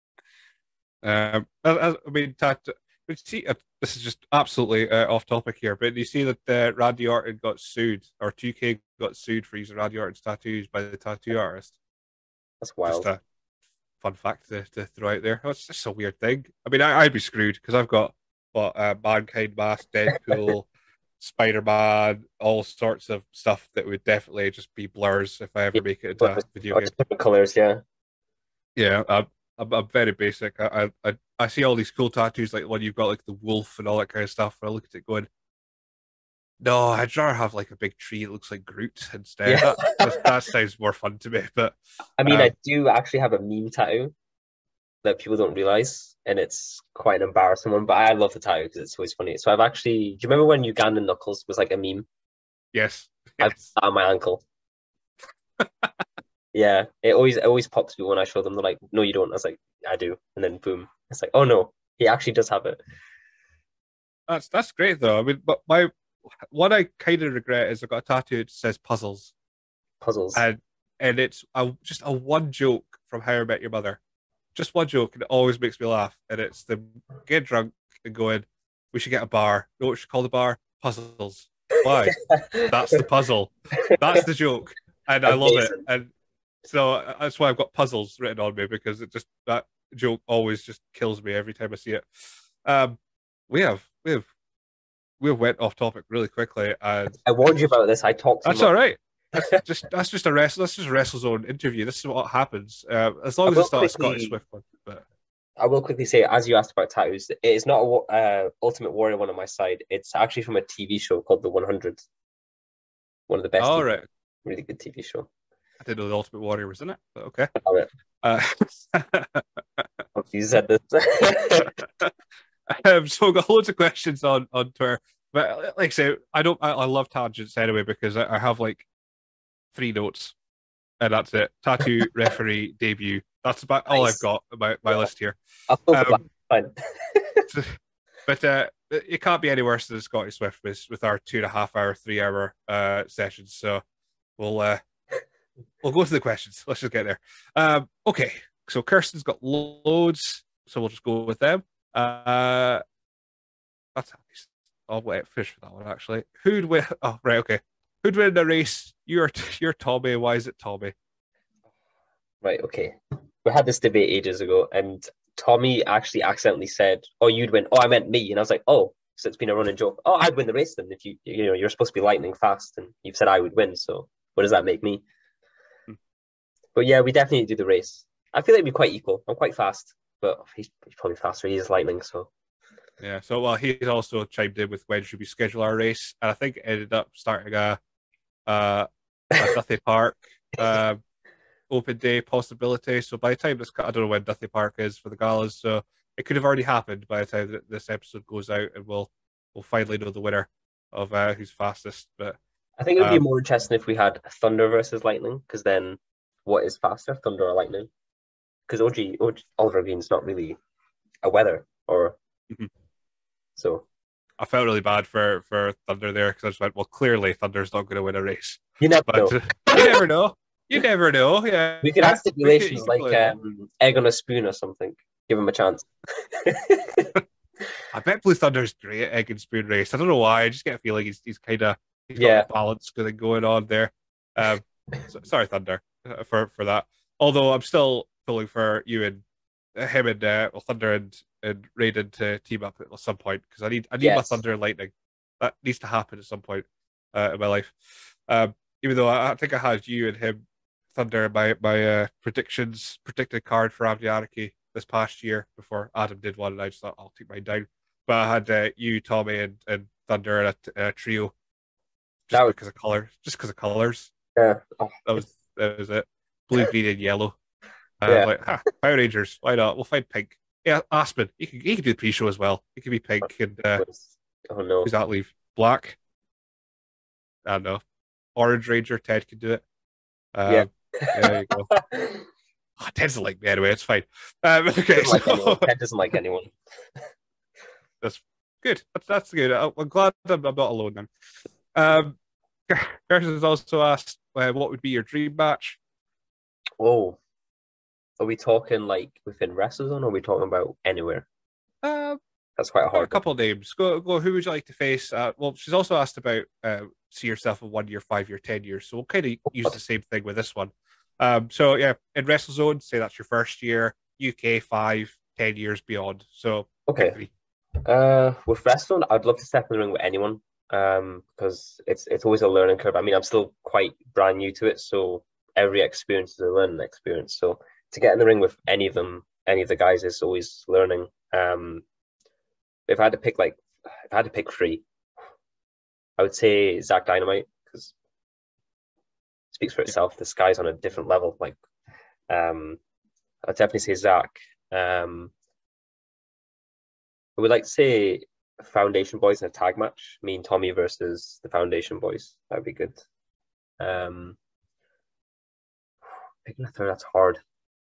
Um, I, I mean, tat- but see, uh, this is just absolutely uh, off topic here, but you see that uh, Randy Orton got sued, or two K got sued for using Randy Orton's tattoos by the tattoo artist. That's Just wild. a fun fact to, to throw out there. Oh, it's just a weird thing. I mean, I, I'd be screwed because I've got what uh, Mankind Mask, Deadpool, Spider Man, all sorts of stuff that would definitely just be blurs if I Yeah, ever make it into but a video or game. just different colors, yeah. Yeah, I'm, I'm, I'm very basic. I, I I see all these cool tattoos like the one you've got, like the wolf and all that kind of stuff. And I look at it going, no, I'd rather have like a big tree that looks like Groot instead. Yeah. That that, that sounds more fun to me. But I mean, I um, do actually have a meme tattoo that people don't realize, and it's quite an embarrassing one. But I love the tattoo because it's always funny. So I've actually, do you remember when Ugandan Knuckles was like a meme? yes, I've yes. put that on my ankle. Yeah, it always it always pops people when I show them. They're like, "No, you don't." I was like, "I do," and then boom, it's like, "Oh no, he actually does have it." That's that's great though. I mean, but my what I kind of regret is I got a tattoo that says puzzles, Puzzles. and and it's a, just a one joke from How I Met Your Mother, just one joke, and it always makes me laugh. And it's them getting drunk and going, "We should get a bar. You know what we should call the bar? Puzzles. Why? That's the puzzle. That's the joke, and I love it. Amazing. And so uh, that's why I've got puzzles written on me because it just that joke always just kills me every time I see it. Um, we have we have we have went off topic really quickly, and I warned you about this. I talked too that's all much. right. That's just that's just a wrestle. That's just a WrestleZone interview. This is what happens. Uh, as long I as will it's not a quickly, Scottish Swift one. But I will quickly say, as you asked about tattoos, it is not a uh, Ultimate Warrior one on my side. It's actually from a T V show called The one hundred. One of the best, all T V, right, really good T V show. I didn't know the Ultimate Warrior was in it. But okay. Love it. Uh, You said this. um, so I've got loads of questions on on Twitter, but like I say, I don't. I, I love tangents anyway because I, I have like three notes, and that's it. Tattoo, referee, debut. That's about all I've Nice. got about my Yeah. list here. I'll filter Um, that. Fine. but uh, it can't be any worse than Scottish Swift with, with our two and a half hour, three hour uh, sessions. So we'll uh, we'll go to the questions. Let's just get there. Um, okay, so Kirsten's got loads, so we'll just go with them. Uh, that's at least I'll wait fish for that one actually. Who'd win? Oh, right, okay. Who'd win the race? You're you're Tommy. Why is it Tommy? Right, okay. We had this debate ages ago, and Tommy actually accidentally said, "Oh, you'd win." Oh, I meant me, and I was like, "Oh, so it's been a running joke. Oh, I'd win the race then. If you, you know, you're supposed to be lightning fast, and you've said I would win. So what does that make me?" Hmm. But yeah, we definitely do the race. I feel like we're quite equal. I'm quite fast, but he's, he's probably faster. He's lightning, so Yeah. So well, he's also chimed in with when should we schedule our race, and I think it ended up starting a uh, a Duthie Park uh, open day possibility. So by the time this, I don't know when Duthie Park is for the galas, so it could have already happened by the time that this episode goes out, and we'll we'll finally know the winner of uh, who's fastest. But I think it would be um, more interesting if we had Thunder versus Lightning, because then what is faster, Thunder or Lightning? Because O G, O G Oliver Green's not really a weather, or mhm. so. I felt really bad for for Thunder there because I just went, well, clearly Thunder's not going to win a race, You never but know. uh, you never know. You never know. Yeah, We could yeah, have stipulations you could like play that. um, egg on a spoon or something. Give him a chance. I bet Blue Thunder's great at egg and spoon race. I don't know why. I just get a feeling he's he's kind of he's got Yeah. the balance going going on there. Um, so, sorry, Thunder, uh, for for that. Although I'm still pulling for you and uh, him and uh, well, Thunder and and Raiden to team up at some point because I need I need my Yes. Thunder and Lightning. That needs to happen at some point uh, in my life. Um, even though I, I think I had you and him, Thunder, my my uh, predictions predicted card for Aberdeen Anarchy this past year before Adam did one, and I just thought I'll take mine down. But I had uh, you, Tommy, and, and Thunder in a, a trio just That was- because of color, just because of colors. Yeah. Oh, That was that was it. Blue, green, and yellow. Uh, Yeah. Like ah, Power Rangers. Why not? We'll find pink. Yeah, Aspen. He can he can do the pre-show as well. He can be pink and uh, oh no. who's that leave? Black. I don't know. Orange Ranger. Ted can do it. Um, Yeah. There you go. Oh, Ted doesn't like me anyway. It's fine. Um, okay, Doesn't like so anyone. Ted doesn't like anyone. that's good. That's that's good. I- I'm glad I'm, I'm not alone then. Um, Kirsten has also asked, uh, what would be your dream match? Oh. Are we talking like within WrestleZone or are we talking about anywhere? Uh, That's quite a a hard one. couple of names. Go, go. Who would you like to face? Uh, well, she's also asked about uh, see yourself in one year, five year, ten years. So we'll kind of use the same thing with this one. Um, so yeah, in WrestleZone, say that's your first year. U K five, ten years beyond. So Okay. three. Uh, with wrestling, I'd love to step in the ring with anyone. Um, because it's it's always a learning curve. I mean, I'm still quite brand new to it, so every experience is a learning experience. So to get in the ring with any of them, any of the guys, is always learning. Um, if I had to pick like, if I had to pick three, I would say Zach Dynamite because it speaks for itself. This guy's on a different level. Like, um, I'd definitely say Zach. Um, I would like to say Foundation Boys in a tag match. Me and Tommy versus the Foundation Boys. That would be good. Um, picking a third, that's hard.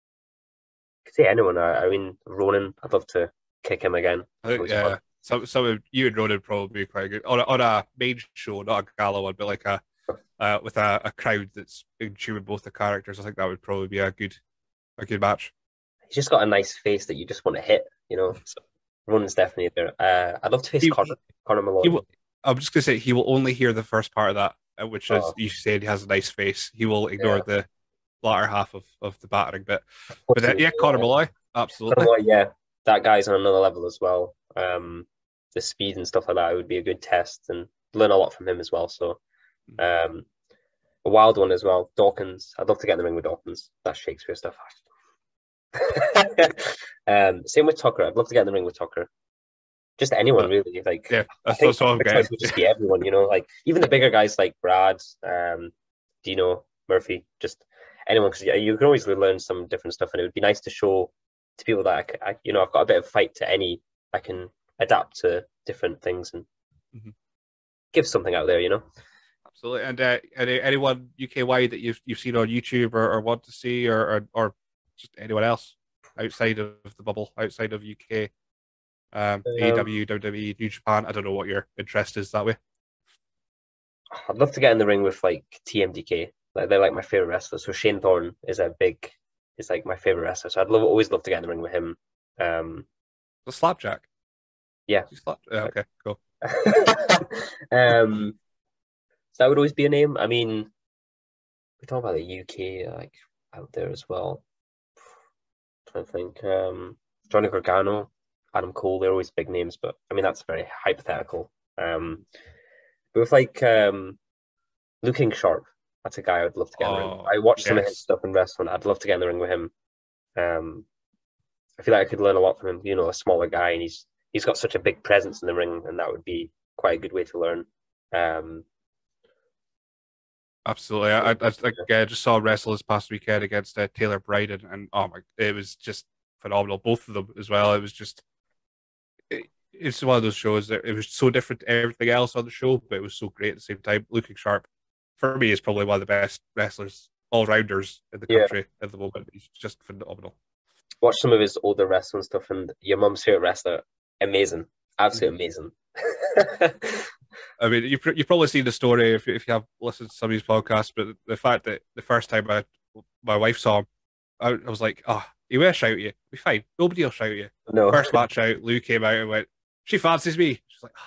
I could say anyone. I, I mean, Ronan, I'd love to kick him again. I think, Always yeah, fun. some some of you and Ronan probably be quite good on a, on a main show, not a gala one, but like a uh, with a, a crowd that's in tune with both the characters. I think that would probably be a good a good match. He's just got a nice face that you just want to hit, you know. So Ronan's definitely there. Uh, I'd love to face He- Connor, Connor Malone. He will, I'm just gonna say he will only hear the first part of that, uh, which is Oh. you said he has a nice face. He will ignore Yeah. the latter half of, of the battering bit. But uh, yeah, Conor Malloy, Connor absolutely. Malone, yeah, that guy's on another level as well. Um, the speed and stuff like that would be a good test and learn a lot from him as well. So, um, a wild one as well. Dawkins. I'd love to get in the ring with Dawkins. That's Shakespeare stuff. um, same with Tucker. I'd love to get in the ring with Tucker. Just anyone, really. Like, yeah, I that's, think that's all I'm the getting. choice would just be everyone, you know, like even the bigger guys like Brad, um, Dino, Murphy, just anyone, because yeah, you can always learn some different stuff, and it would be nice to show to people that I, I, you know, I've got a bit of fight to any. I can adapt to different things and mm-hmm. give something out there, you know. Absolutely. And uh, any, anyone U K wide that you've you've seen on YouTube or, or want to see, or, or or just anyone else outside of the bubble, outside of U K, um, um, A E W, W W E, New Japan? I don't know what your interest is that way. I'd love to get in the ring with like T M D K. Like, they're like my favorite wrestler. So Shane Thorne is a big, is like my favorite wrestler. So I'd love, always love to get in the ring with him. Um, the Slapjack. Yeah. Slap- yeah, okay, cool. um, so that would always be a name. I mean, we talk about the U K like out there as well. I'm trying to think. Um, Johnny Gargano, Adam Cole, they're always big names, but I mean that's very hypothetical. Um, but with like um, Luke King Sharp, that's a guy I'd love to get oh, in the ring. I watched yes. some of his stuff in wrestling. I'd love to get in the ring with him. Um, I feel like I could learn a lot from him. You know, a smaller guy, and he's he's got such a big presence in the ring, and that would be quite a good way to learn. Um, Absolutely, I, I, I, I just saw wrestle this past weekend against uh, Taylor Bryden, and oh my, it was just phenomenal. Both of them as well. It was just, it, it's one of those shows that it was so different to everything else on the show, but it was so great at the same time. Luke King Sharp, for me, is probably one of the best wrestlers, all rounders in the country yeah. at the moment. He's just phenomenal. Watch some of his older wrestling stuff, and your mum's favorite wrestler, amazing, absolutely amazing. I mean, you've, you've probably seen the story if, if you have listened to some of these podcasts, but the fact that the first time I, my wife saw him, I, I was like, oh, he will shout at you. Be fine. Nobody will shout at you. No. First match out, Lou came out and went, she fancies me. She's like,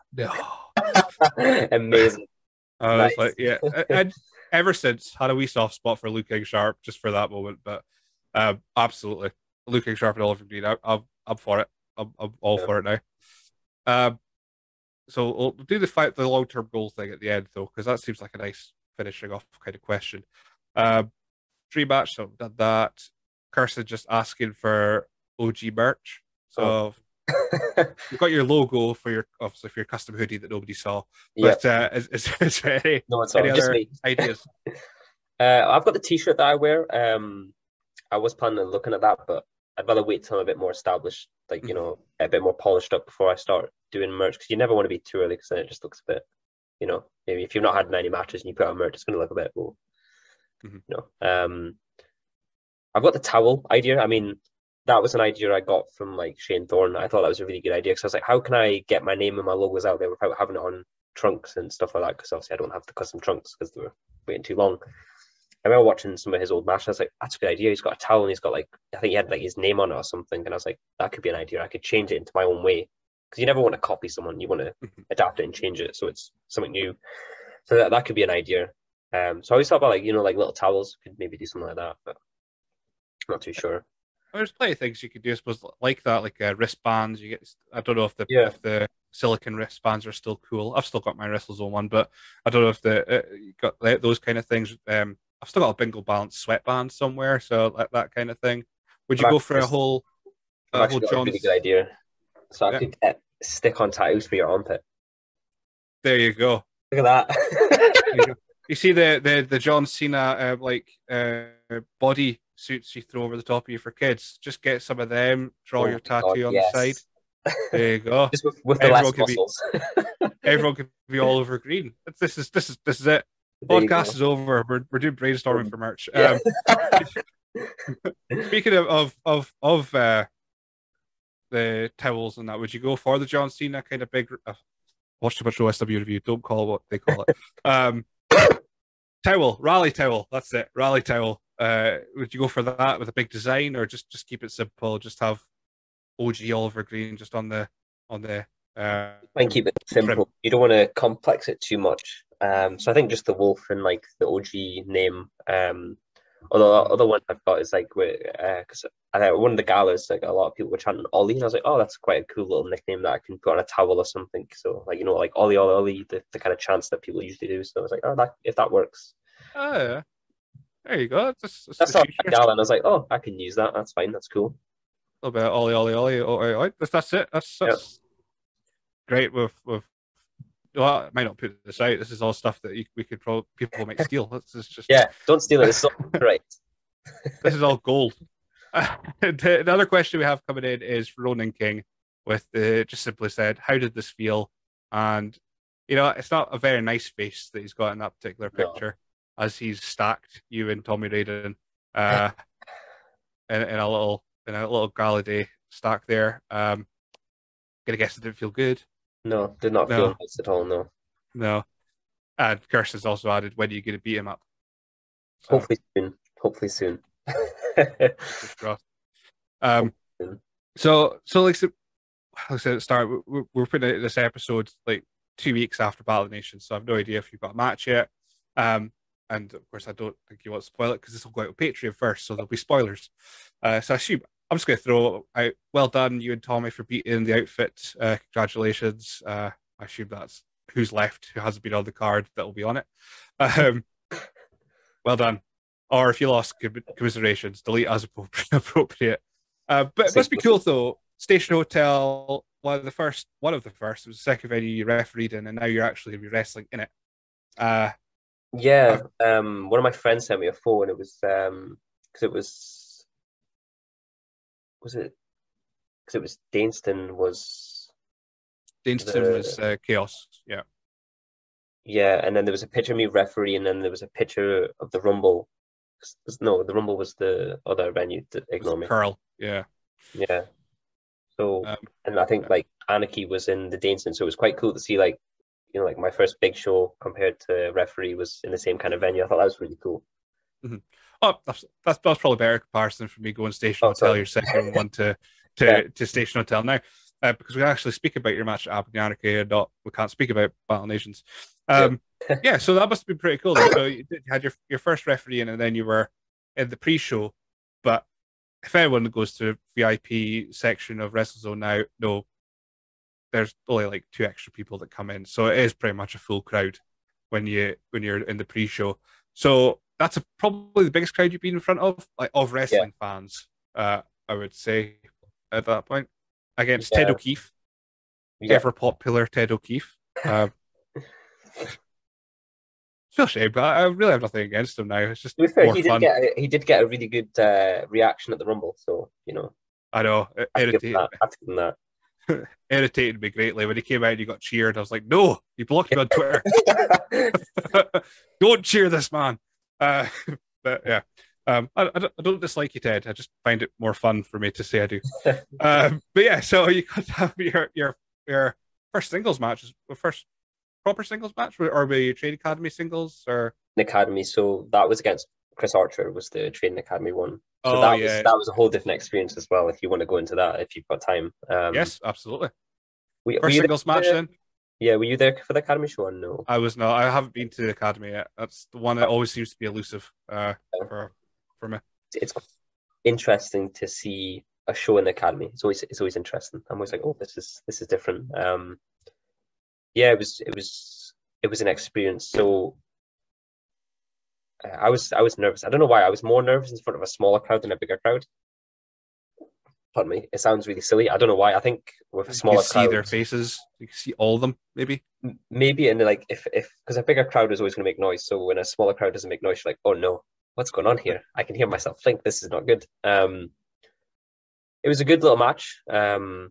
oh, no. Amazing. I nice. was like, yeah. And ever since, had a wee soft spot for Luke King Sharp just for that moment. But um, absolutely. Luke King Sharp and Oliver Green, I, I'm, I'm for it. I'm, I'm all yeah. for it now. Um, So we'll do the fight, the long-term goal thing at the end, though, because that seems like a nice finishing off kind of question. Um, dream match, so done that. Kirsten just asking for O G merch. So oh. You've got your logo for your obviously for your custom hoodie that nobody saw. But yep. uh, is, is, is there any, no, it's any all. other ideas? uh, I've got the T-shirt that I wear. Um, I was planning on looking at that, but I'd rather wait till I'm a bit more established, like, you know, a bit more polished up before I start doing merch, because you never want to be too early, because then it just looks a bit, you know, maybe if you've not had any matches and you put out merch, it's going to look a bit, well, mm-hmm. you know. Um, I've got the towel idea. I mean, that was an idea I got from, like, Shane Thorne. I thought that was a really good idea, because I was like, how can I get my name and my logos out there without having it on trunks and stuff like that, because obviously I don't have the custom trunks because they were waiting too long. I remember watching some of his old matches. I was like, that's a good idea. He's got a towel and he's got like, I think he had like his name on it or something. And I was like, that could be an idea. I could change it into my own way. Because you never want to copy someone. You want to adapt it and change it so it's something new. So that, that could be an idea. Um, so I always thought about like, you know, like little towels. Could maybe do something like that, but I'm not too sure. There's plenty of things you could do, I suppose, like that, like uh, wristbands. You get, I don't know if the yeah. if the silicon wristbands are still cool. I've still got my WrestleZone one, but I don't know if the uh, you got those kind of things. Um, I've still got a Bingo Balance sweatband somewhere, so like that kind of thing. Would you I'm go for a whole, a whole John's? A really good idea. So I yeah. could get stick-on tattoos for your armpit. There you go. Look at that. you, you see the the the John Cena uh, like uh, body suits you throw over the top of you for kids. Just get some of them. Draw oh your tattoo God, on yes. the side. There you go. Just with, with the less muscles. Be, everyone could be all over green. This is this is this is it. Podcast is over. We're we're doing brainstorming for merch. Um, speaking of of of, of uh, the towels and that, would you go for the John Cena kind of big? Uh, watch too much O S W review. Don't call it what they call it. Um, towel, rally towel. That's it. Rally towel. Uh, would you go for that with a big design, or just just keep it simple? Just have O G Oliver Green just on the on the. Uh, and keep it simple. Trim. You don't want to complex it too much. Um, so I think just the wolf and like the O G name. Um, although the other one I've got is like because uh, I one of the galas, like a lot of people were chanting Ollie, and I was like, oh, that's quite a cool little nickname that I can put on a towel or something. So like you know, like Ollie, Ollie, Ollie, the, the kind of chants that people usually do. So I was like, oh, that if that works. Oh, yeah. There you go. That's, that's That's the all future. Gal, and I was like, oh, I can use that. That's fine. That's cool. A little bit of ollie, ollie, ollie, ollie, ollie. That's, that's it. That's, Yep. that's great with, with well, I might not put this out. This is all stuff that you, we could probably, people might steal. This is just, Yeah, don't steal it. This is all great. this is all gold. Uh, the, the other question we have coming in is for Ronan King with the, just simply said, how did this feel? And, you know, it's not a very nice face that he's got in that particular picture no. as he's stacked you and Tommy Raiden uh, in, in a little in a little gala day stack there. Um, gonna guess it didn't feel good. No, did not no. feel nice at all, no. No. And Kirsten's also added, when are you going to beat him up? So, hopefully soon. Hopefully soon. um, so, so like, so, like I said at the start, we're, we're putting out this episode like two weeks after Battle of the Nations, so I have no idea if you've got a match yet. Um, and of course, I don't think you want to spoil it because this will go out on Patreon first, so there'll be spoilers. Uh, so I assume I'm just going to throw out, well done, you and Tommy, for beating the outfit. Uh, congratulations. Uh, I assume that's who's left, who hasn't been on the card that will be on it. Um, well done. Or if you lost, commiserations, delete as appropriate. Uh, but it must be cool though. Station Hotel, one of the first, one of the first, it was the second venue you refereed in, and now you're actually going to be wrestling in it. Uh, yeah, um, one of my friends sent me a phone. It was um, because it was, was it? Because it was Dainston was. Dainston the, was uh, Chaos, yeah. Yeah, and then there was a picture of me referee, and then there was a picture of the Rumble. No, the Rumble was the other venue. To ignore me. Curl, yeah, yeah. So, um, and I think yeah. like Anarchy was in the Dainston, so it was quite cool to see like, you know, like my first big show compared to referee was in the same kind of venue. I thought that was really cool. Mm-hmm. Oh, that's, that's that's probably a better comparison for me going Station oh, Hotel, sorry. Your second one to to, yeah. to Station Hotel now. Uh, because we actually speak about your match at Aberdeen Anarchy and not, we can't speak about Battle Nations. Um, yeah. yeah, so that must have been pretty cool. So you had your, your first referee in, and then you were in the pre-show. But if anyone goes to the V I P section of WrestleZone now, no, there's only like two extra people that come in. So it is pretty much a full crowd when, you, when you're in the pre-show. So that's a, probably the biggest crowd you've been in front of, like of wrestling yeah. fans, uh, I would say, at that point. Against yeah. Ted O'Keefe, yeah. ever popular Ted O'Keefe. Um, still shame, but I really have nothing against him now. It's just to be fair, more he fun. Did get a, he did get a really good uh, reaction at the Rumble, so you know. I know, it irritated me. That. irritated me greatly when he came out and he got cheered. I was like, no, he blocked me on Twitter. Don't cheer this man. Uh, but yeah. Um, I, I, don't, I don't dislike you, Ted. I just find it more fun for me to say I do. um, but yeah, so you got to have your your your first singles match, first proper singles match, or were you Trade Academy singles or Academy? So that was against Chris Archer, was the Trading Academy one. So oh, that yeah. was that was a whole different experience as well. If you want to go into that, if you've got time. Um, yes, absolutely. We, first singles match there? then. Yeah, were you there for the Academy show or no? I was not. I haven't been to the Academy yet. That's the one that always seems to be elusive uh, yeah. for for me. It's interesting to see a show in the Academy. It's always it's always interesting. I'm always like, oh, this is this is different. Um, yeah, it was it was it was an experience. So uh, I was I was nervous. I don't know why. I was more nervous in front of a smaller crowd than a bigger crowd. Pardon me. It sounds really silly. I don't know why. I think with a smaller you can see crowd, their faces. You can see all of them. Maybe. Maybe, and like if if because a bigger crowd is always going to make noise. So when a smaller crowd doesn't make noise, you're like, oh no. What's going on here? I can hear myself think this is not good. Um, it was a good little match. Um,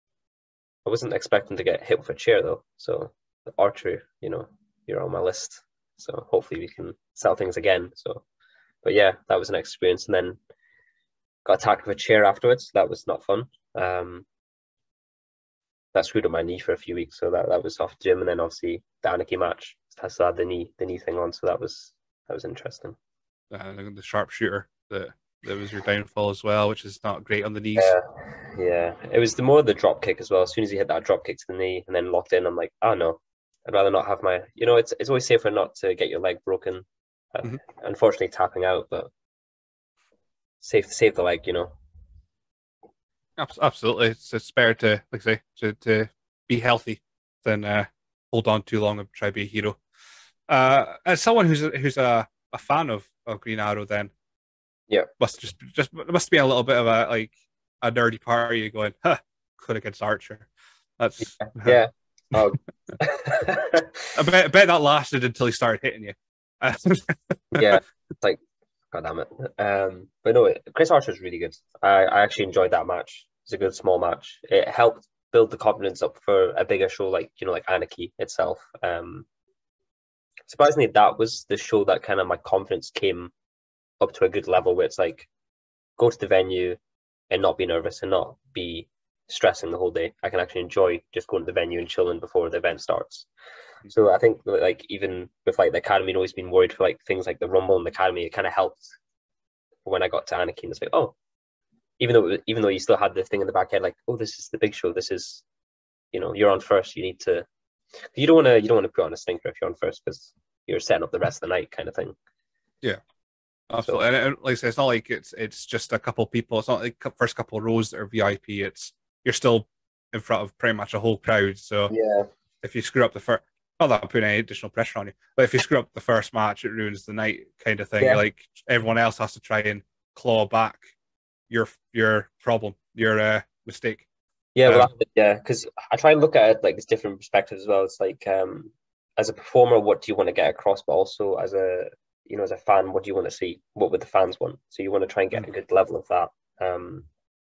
I wasn't expecting to get hit with a chair though. So Archer, you know, you're on my list. So hopefully we can sell things again. So, but yeah, that was an experience. And then got attacked with a chair afterwards. That was not fun. Um, that screwed up my knee for a few weeks. So that, that was off gym. And then obviously the Anarchy match has to add the knee, the knee thing on. So that was, that was interesting. Uh, the sharpshooter that that was your downfall as well, which is not great on the knees. Yeah, yeah. It was the more the drop kick as well. As soon as he hit that drop kick to the knee and then locked in, I'm like, oh no, I'd rather not have my. You know, it's it's always safer not to get your leg broken. Uh, mm-hmm. Unfortunately, tapping out, but safe save the leg. You know. Absolutely, it's, it's better to like I say to to be healthy than uh, hold on too long and try to be a hero. Uh, as someone who's a, who's a a fan of, of Green Arrow, then Yeah. must just just there must be a little bit of a like a nerdy part of you going, huh, could against Archer. That's Yeah. Oh. I bet, I bet that lasted until he started hitting you. Yeah, it's like, God damn it. Um, but no, Chris Archer is really good. I, I actually enjoyed that match. It's a good small match. It helped build the confidence up for a bigger show like, you know, like Anarchy itself. Um, surprisingly, that was the show that kind of my confidence came up to a good level where it's like, go to the venue and not be nervous and not be stressing the whole day. I can actually enjoy just going to the venue and chilling before the event starts. So I think like even with like the Academy, I'd always been worried for like things like the Rumble and the Academy. It kind of helped when I got to Anarchy. And it's like, oh, even though even though you still had the thing in the back head, like, oh, this is the big show. This is, you know, you're on first. You need to. You don't want to. You don't want to put on a stinker if you're on first because you're setting up the rest of the night, kind of thing. Yeah, absolutely. So, and it, like I say, it's not like it's it's just a couple people. It's not like first couple of rows that are V I P. It's you're still in front of pretty much a whole crowd. So yeah, if you screw up the first. Not that I'm putting any additional pressure on you, but if you screw up the first match, it ruins the night, kind of thing. Yeah. Like everyone else has to try and claw back your your problem, your uh, mistake. Yeah, well, um, yeah, because I try and look at it like it's different perspectives as well. It's like um, as a performer, what do you want to get across, but also as a you know as a fan, what do you want to see? What would the fans want? So you want to try and get mm-hmm. a good level of that. Um,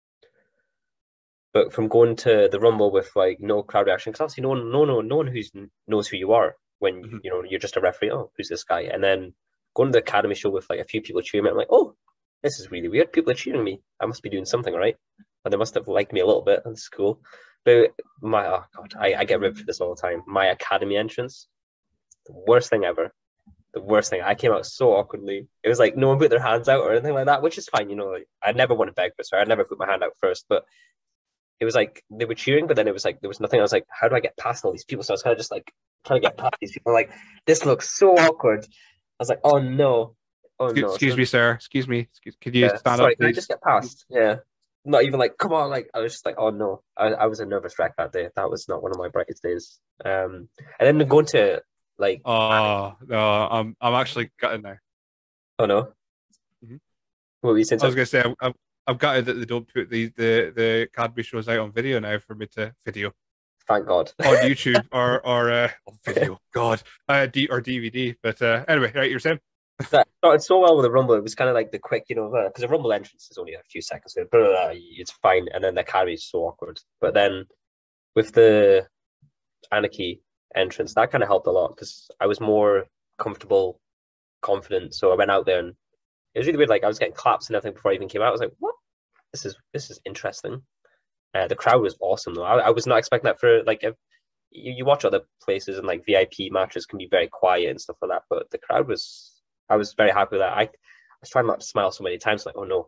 But from going to the Rumble with like no crowd reaction, because obviously no one, no, no, no one who knows who you are when mm-hmm. you know you're just a referee. Oh, who's this guy? And then going to the Academy show with like a few people cheering me, I'm like, oh, this is really weird. People are cheering me. I must be doing something right, and they must have liked me a little bit. That's cool. But my oh god, I, I get ripped for this all the time. My Academy entrance, the worst thing ever. The worst thing. I came out so awkwardly. It was like no one put their hands out or anything like that, which is fine. You know, like, I never want to beg for sorry. I never put my hand out first, but. It was like they were cheering, but then it was like there was nothing. I was like, how do I get past all these people? So I was kind of just like trying to get past these people. Like, this looks so awkward. I was like, oh no, oh excuse, no. Excuse so, me, sir. Excuse me. Excuse, could you yeah, stand sorry, up? Can I just get past? Yeah, not even like, come on. Like, I was just like, oh no. I, I was a nervous wreck that day. That was not one of my brightest days. Um, and then going to like, oh no, I'm I'm actually gutted now. Oh no. Mm-hmm. What were you saying? I was gonna say I'm, I'm I'm gutted that they don't put the the the Academy shows out on video now for me to video. Thank God. On YouTube or or uh, on video. God, uh, D or D V D. But uh, anyway, right, you're saying. That started so well with the Rumble. It was kind of like the quick, you know, because the Rumble entrance is only a few seconds. So blah, blah, blah, it's fine, and then the Academy is so awkward. But then with the Anarchy entrance, that kind of helped a lot because I was more comfortable, confident. So I went out there and. It was really weird. Like I was getting claps and everything before I even came out. I was like, "What? This is this is interesting." Uh, the crowd was awesome though. I, I was not expecting that for like if you, you watch other places and like V I P matches can be very quiet and stuff like that. But the crowd was. I was very happy with that. I, I was trying not to smile so many times. Like, oh no.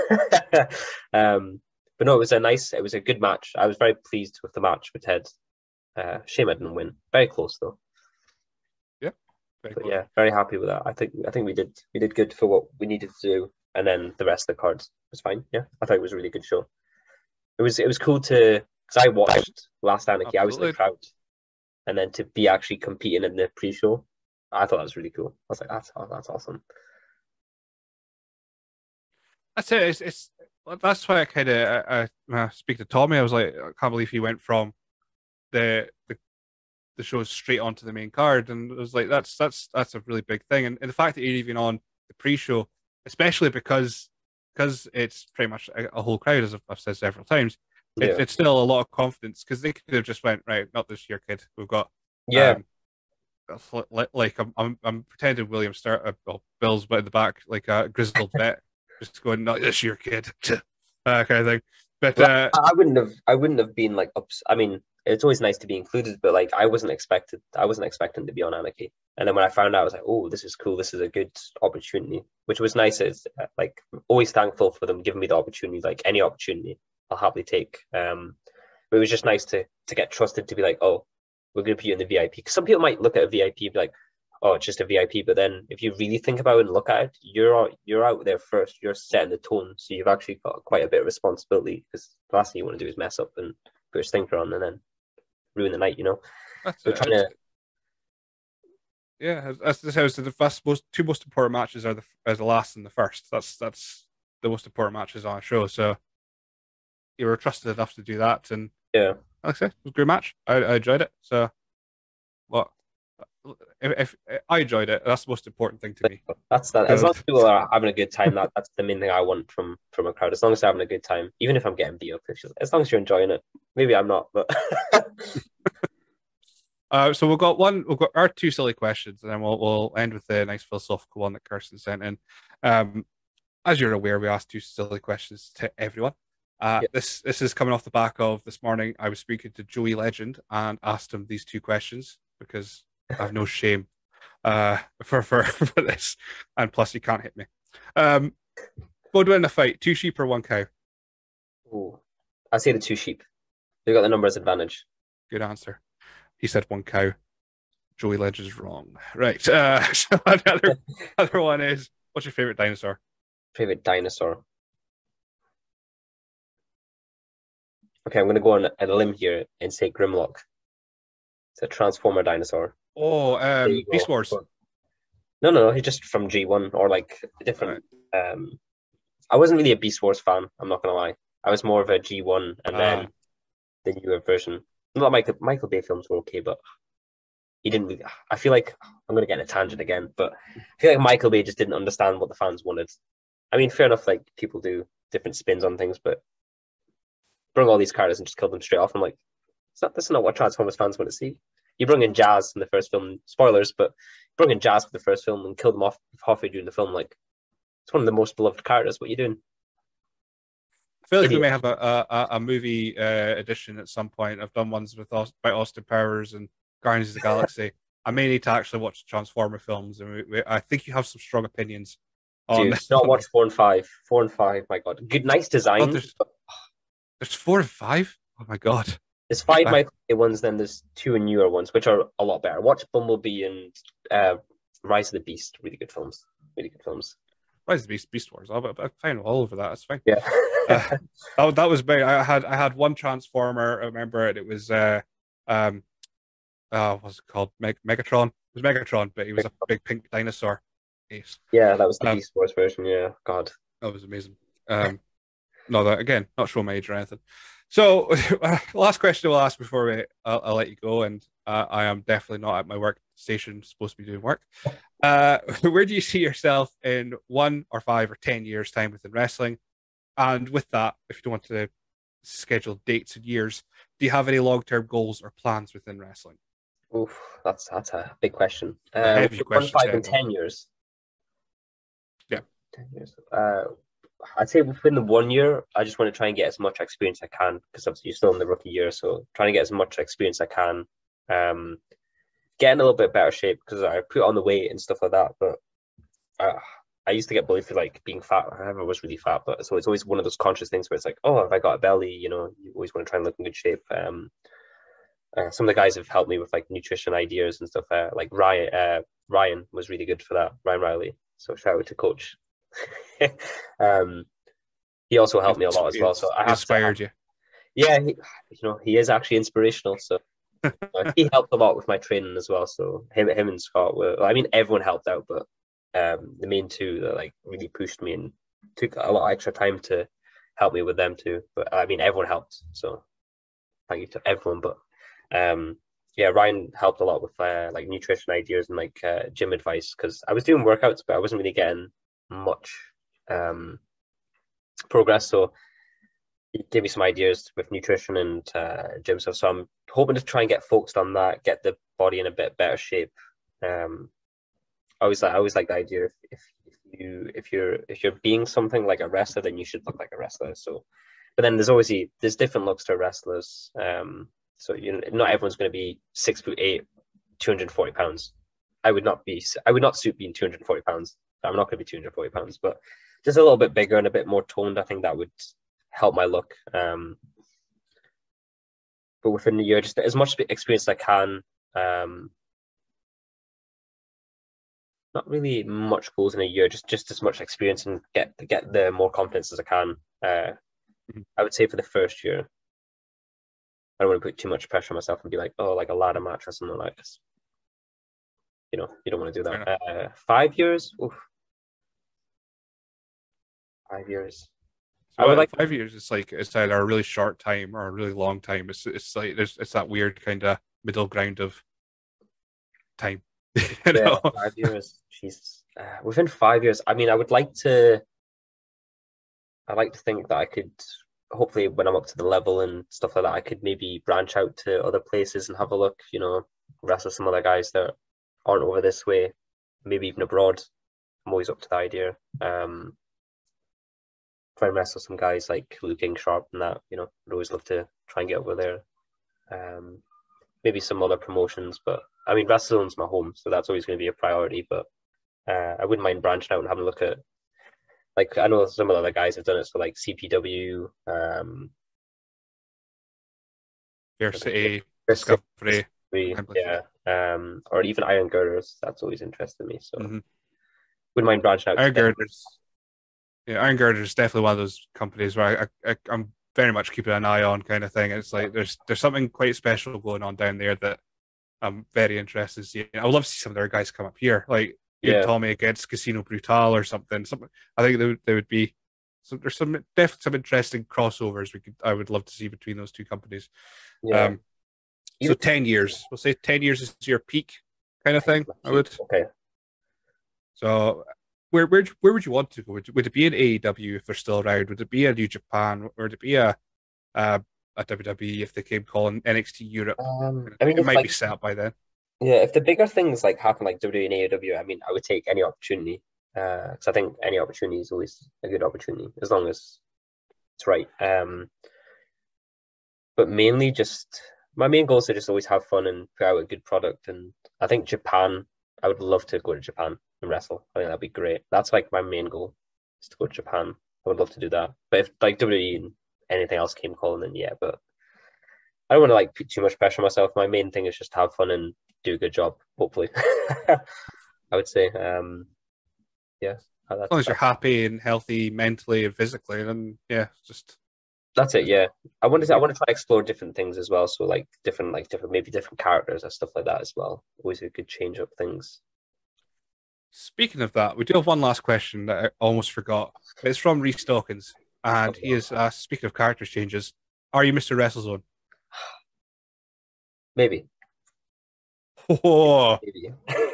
um, but no, it was a nice. It was a good match. I was very pleased with the match with Ted. Uh, shame I didn't win. Very close though. But yeah, very happy with that. I think I think we did we did good for what we needed to do, and then the rest of the cards was fine. Yeah, I thought it was a really good show. It was it was cool to because I watched Last Anarchy. Absolutely. I was in the crowd, and then to be actually competing in the pre-show, I thought that was really cool. I was like, that's oh, that's awesome. That's it. It's, it's that's why I kind of I, I speak to Tommy. I was like, I can't believe he went from the the. the show straight onto the main card, and it was like that's that's that's a really big thing, and, and the fact that you're even on the pre-show, especially because because it's pretty much a, a whole crowd, as I've, I've said several times, yeah. it, it's still a lot of confidence because they could have just went right, not this year, kid. We've got yeah, um, like I'm I'm I'm pretending William start uh, well, Bill's by the back like a grizzled vet, just going not this year, kid, uh, kind of thing. But well, uh, I wouldn't have I wouldn't have been like ups. I mean. It's always nice to be included, but like I wasn't expected. I wasn't expecting to be on Anarchy, and then when I found out, I was like, "Oh, this is cool. This is a good opportunity," which was nice. It's like always thankful for them giving me the opportunity. Like any opportunity, I'll happily take. Um, but it was just nice to to get trusted to be like, "Oh, we're going to put you in the V I P." Because some people might look at a V I P and be like, "Oh, it's just a V I P," but then if you really think about it and look at it, you're out, you're out there first. You're setting the tone, so you've actually got quite a bit of responsibility. Because the last thing you want to do is mess up and put your stinker on, and then ruin the night, you know. That's so trying to Yeah, that's the house. The first most two most important matches are the as the last and the first. That's that's the most important matches on a show. So you were trusted enough to do that, and Yeah, like I said, it was a great match. I, I enjoyed it. So what? If, if I enjoyed it, that's the most important thing to me. that's that. As long as Because people are having a good time, that that's the main thing I want from from a crowd. As long as they're having a good time, even if I'm getting beat up, if you- as long as you're enjoying it. Maybe I'm not, but uh, so we've got one. We've got our two silly questions, and then we'll we'll end with the nice philosophical one that Kirsten sent in. Um, as you're aware, we asked two silly questions to everyone. Uh, yeah. this this is coming off the back of this morning. I was speaking to Joey Legend and asked him these two questions because I have no shame uh, for, for for this, and plus you can't hit me. Um, would win a fight, two sheep or one cow? Ooh. I say the two sheep. They got the numbers advantage. Good answer. He said one cow. Joey Legend is wrong. Right. Uh, so another other one is, what's your favorite dinosaur? Favorite dinosaur. Okay, I'm gonna go on a limb here and say Grimlock. It's a Transformer dinosaur. Oh, There you um, Beast go. Wars. No, no, no. He's just from G one or like a Right. different. Um, I wasn't really a Beast Wars fan. I'm not gonna lie. I was more of a G one and Uh, then the newer version. Not Michael Michael Bay films were okay, but he didn't really. I feel like I'm gonna get in a tangent again, but I feel like Michael Bay just didn't understand what the fans wanted. I mean, fair enough. Like people do different spins on things, but bring all these characters and just kill them straight off. I'm like, it's not. That's not what Transformers fans want to see. You bring in Jazz in the first film. Spoilers, but bring in Jazz for the first film and kill them off halfway during the film. Like it's one of the most beloved characters. What are you doing? I feel like we Idiot. may have a a, a movie uh, edition at some point. I've done ones with Aust- by Austin Powers and Guardians of the Galaxy. I may need to actually watch the Transformer films, and we, we, I think you have some strong opinions on Dude, this. not On watch them. four and five. Four and five, my god. Good, nice Oh, design. there's there's four and five. Oh my god! There's five I, Michael Bay ones, then there's two and newer ones, which are a lot better. Watch Bumblebee and uh, Rise of the Beast. Really good films. Really good films. Rise of the Beast, Beast Wars. I'm, I'm fine all over that. It's fine. Yeah. Uh, that, that was big. I had I had one Transformer. I remember it. It was uh um uh what's it called? Meg- Megatron. It was Megatron, but he was a big pink dinosaur. Ace. Yeah, that was the Um, Beast Wars version. Yeah, God. that was amazing. Um, no, that again, not showing my age or anything. So, last question we'll ask before we I'll, I'll let you go, and uh, I am definitely not at my workstation, supposed to be doing work. Uh, where do you see yourself in one or five or ten years' time within wrestling? And with that, if you don't want to schedule dates and years, do you have any long-term goals or plans within wrestling? Oof, that's that's a big question. A Uh, heavy one question to five in everyone. ten years. Yeah. Ten years. Uh, I'd say within the one year, I just want to try and get as much experience I can because obviously you're still in the rookie year, so trying to get as much experience I can. Um, get in a little bit better shape because I put on the weight and stuff like that. But I, I used to get bullied for like being fat. I never was really fat, but so it's always one of those conscious things where it's like, oh, have I got a belly? You know, you always want to try and look in good shape. Um, uh, some of the guys have helped me with like nutrition ideas and stuff. Uh, like Ryan, uh, Ryan was really good for that. Ryan Riley. So shout out to Coach. um, he also helped me a lot as well. So I He have to, inspired you. yeah, he, you know, he is actually inspirational. So uh, he helped a lot with my training as well. So him, him and Scott were. I mean, everyone helped out, but um, the main two that like really pushed me and took a lot of extra time to help me with them too. But I mean, everyone helped. So thank you to everyone. But um, yeah, Ryan helped a lot with uh, like nutrition ideas and like uh, gym advice because I was doing workouts, but I wasn't really getting much um, progress. So he gave me some ideas with nutrition and uh, gym stuff. So I'm hoping to try and get focused on that, get the body in a bit better shape. Um, I always like I always like the idea if, if if you if you're if you're being something like a wrestler, then you should look like a wrestler. So, but then there's always there's different looks to wrestlers. Um, so you know, not everyone's going to be six foot eight, two hundred forty pounds. I would not be. I would not suit being two hundred forty pounds. I'm not going to be two hundred forty pounds, but just a little bit bigger and a bit more toned. I think that would help my look. Um, but within the year, just as much experience as I can. Um, not really much goals in a year, just just as much experience and get get the more confidence as I can. Uh, I would say for the first year, I don't want to put too much pressure on myself and be like, oh, like a ladder match or something like this. you know, you don't want to do Fair that. Uh, five years? Oof. Five years. So I would uh, like. five years. It's like it's either a really short time or a really long time. It's it's like there's it's that weird kind of middle ground of time. you Yeah, know? five years. Jeez. Uh, within five years, I mean, I would like to. I like to think that I could, hopefully, when I'm up to the level and stuff like that, I could maybe branch out to other places and have a look. You know, wrestle some other guys that aren't over this way, maybe even abroad. I'm always up to the idea. Um, try and wrestle some guys like Luke Sharp and that. You know, I'd always love to try and get over there. Um, maybe some other promotions, but I mean, WrestleZone's my home, so that's always going to be a priority. But uh, I wouldn't mind branching out and having a look at, like, I know some of the other guys have done it, so like C P W, um, Fair City, Fair City, Discovery, yeah, um, or even Iron Girders. That's always interested me. So mm-hmm. wouldn't mind branching out. Iron Girders, yeah, Iron Girders is definitely one of those companies where I, I I'm very much keeping an eye on, kind of thing. It's like there's there's something quite special going on down there that I'm very interested in seeing. I would love to see some of their guys come up here, like Yeah. Tommy against Casino Brutal or something. Something I think they would, they would be. So there's some definitely some interesting crossovers we could I would love to see between those two companies. Yeah. Um, so ten years, we'll say ten years is your peak kind of thing. I would. Okay. So where where where would you want to go? Would, would it be an A E W if they're still around? Would it be a New Japan? Or would it be a a, a W W E if they came calling N X T Europe? Um, I mean, it might like, be set up by then. Yeah, if the bigger things like happen, like W W E and A E W, I mean, I would take any opportunity. Because uh, I think any opportunity is always a good opportunity as long as it's right. Um, but mainly, just my main goal is to just always have fun and put out a good product. And I think Japan, I would love to go to Japan and wrestle. I think that'd be great. That's like my main goal, is to go to Japan. I would love to do that. But if like W W E and anything else came calling, then yeah. But I don't want to like put too much pressure on myself. My main thing is just have fun and do a good job. Hopefully, I would say. Um, yeah. As long as you're happy and healthy mentally and physically, then yeah, just that's it. Yeah, I wanted to, I want to try to explore different things as well. So like different, like different, maybe different characters and stuff like that as well. Always a good change up things. Speaking of that, we do have one last question that I almost forgot. It's from Reese Dawkins, and he is uh, speaking of character changes. Are you Mister WrestleZone? Maybe. Oh, Maybe.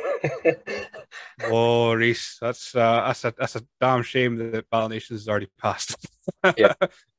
oh, Reese, that's uh, that's a that's a damn shame that Battle Nations has already passed. Yeah.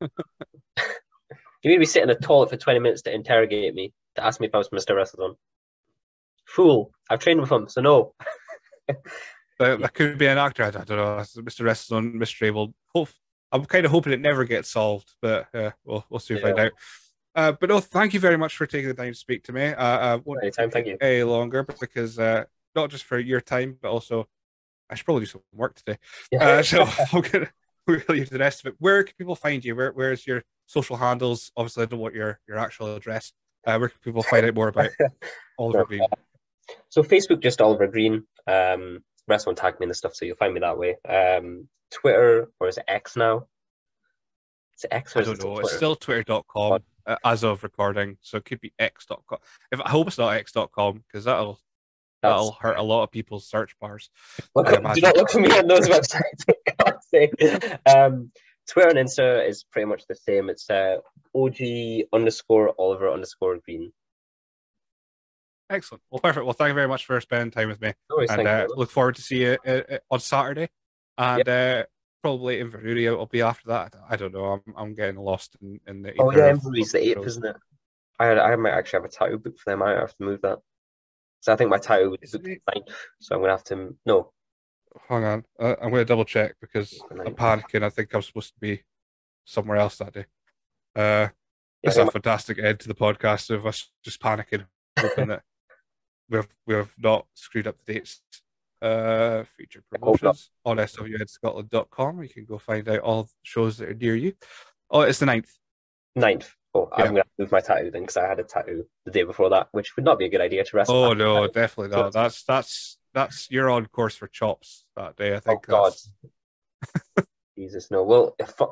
You made me sit in a toilet for twenty minutes to interrogate me, to ask me if I was Mister WrestleZone. Fool! I've trained with him, so no. that, that could be an actor. I don't know. Mister WrestleZone mystery. Well, hope, I'm kind of hoping it never gets solved, but uh, we'll we'll soon yeah. find out. Uh, but no, thank you very much for taking the time to speak to me. Uh, I won't Anytime, thank you. Any longer, because uh, not just for your time, but also I should probably do some work today. Yeah. Uh, so I'm gonna we'll leave the rest of it. Where can people find you? Where where's your social handles? Obviously, I don't want your your actual address. Uh, where can people find out more about Oliver no, Green? Uh, so Facebook, just Oliver Green. Um, rest won't tag me in the stuff, so you'll find me that way. Um, Twitter, or is it X now? Is it X or I don't know. It's still twitter dot com uh, as of recording, so it could be x dot com. If I hope it's not x dot com, because that'll That's... that'll hurt a lot of people's search bars. Look, do not look for me on those websites. For God's sake. Um, Twitter and Insta is pretty much the same. It's uh, O G underscore Oliver underscore Green. Excellent. Well, perfect. Well, thank you very much for spending time with me. No worries, and uh, look forward to see you uh, on Saturday. And yep. uh, probably Inverurie will be after that. I don't know. I'm I'm getting lost in, in the. Oh yeah, Inverurie's the eighth, isn't it? I I might actually have a tattoo book for them. I have to move that. So I think my tattoo is booked ninth, so I'm gonna have to no. Hang on, uh, I'm gonna double check because I'm panicking. I think I'm supposed to be somewhere else that day. Uh, this yeah, is a fantastic end to the podcast of us just panicking, hoping that we've we've not screwed up the dates. Uh, feature promotions on S W N Scotland dot com. You can go find out all the shows that are near you. Oh, it's the ninth. Ninth. Oh, yeah. I'm going to move my tattoo then because I had a tattoo the day before that, which would not be a good idea to wrestle. Oh no, definitely not. That's that's that's you're on course for chops that day. I think. Oh God. That's... Jesus no. Well, if,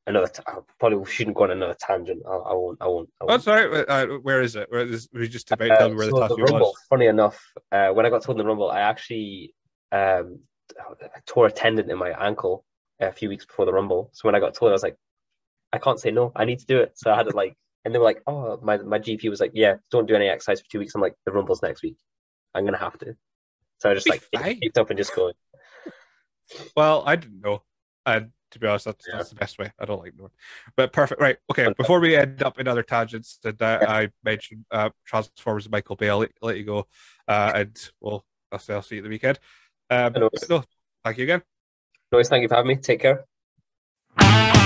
another. T- I probably shouldn't go on another tangent. I, I won't. I won't. I Oh, won't. that's all right. Uh, where is it? Where is? Were you just about to Uh, tell me where so the the tattoo Rumble. was? Funny enough, uh, when I got told in the Rumble, I actually um, I tore a tendon in my ankle a few weeks before the Rumble. So when I got told, I was like, I can't say no. I need to do it. So I had to like, and they were like, oh, my my G P was like, yeah, don't do any exercise for two weeks. I'm like, the Rumble's next week. I'm gonna have to. So I just Be like fine. picked up and just going. Well, I didn't know. And to be honest, that's, Yeah. that's the best way. I don't like knowing. But perfect. Right. Okay. Before we end up in other tangents, and uh, Yeah. I mentioned uh, Transformers and Michael Bay, I'll let, let you go. Uh, and well, I'll say I'll see you at the weekend. Um, No, but no, thank you again. no, thank you for having me. Take care.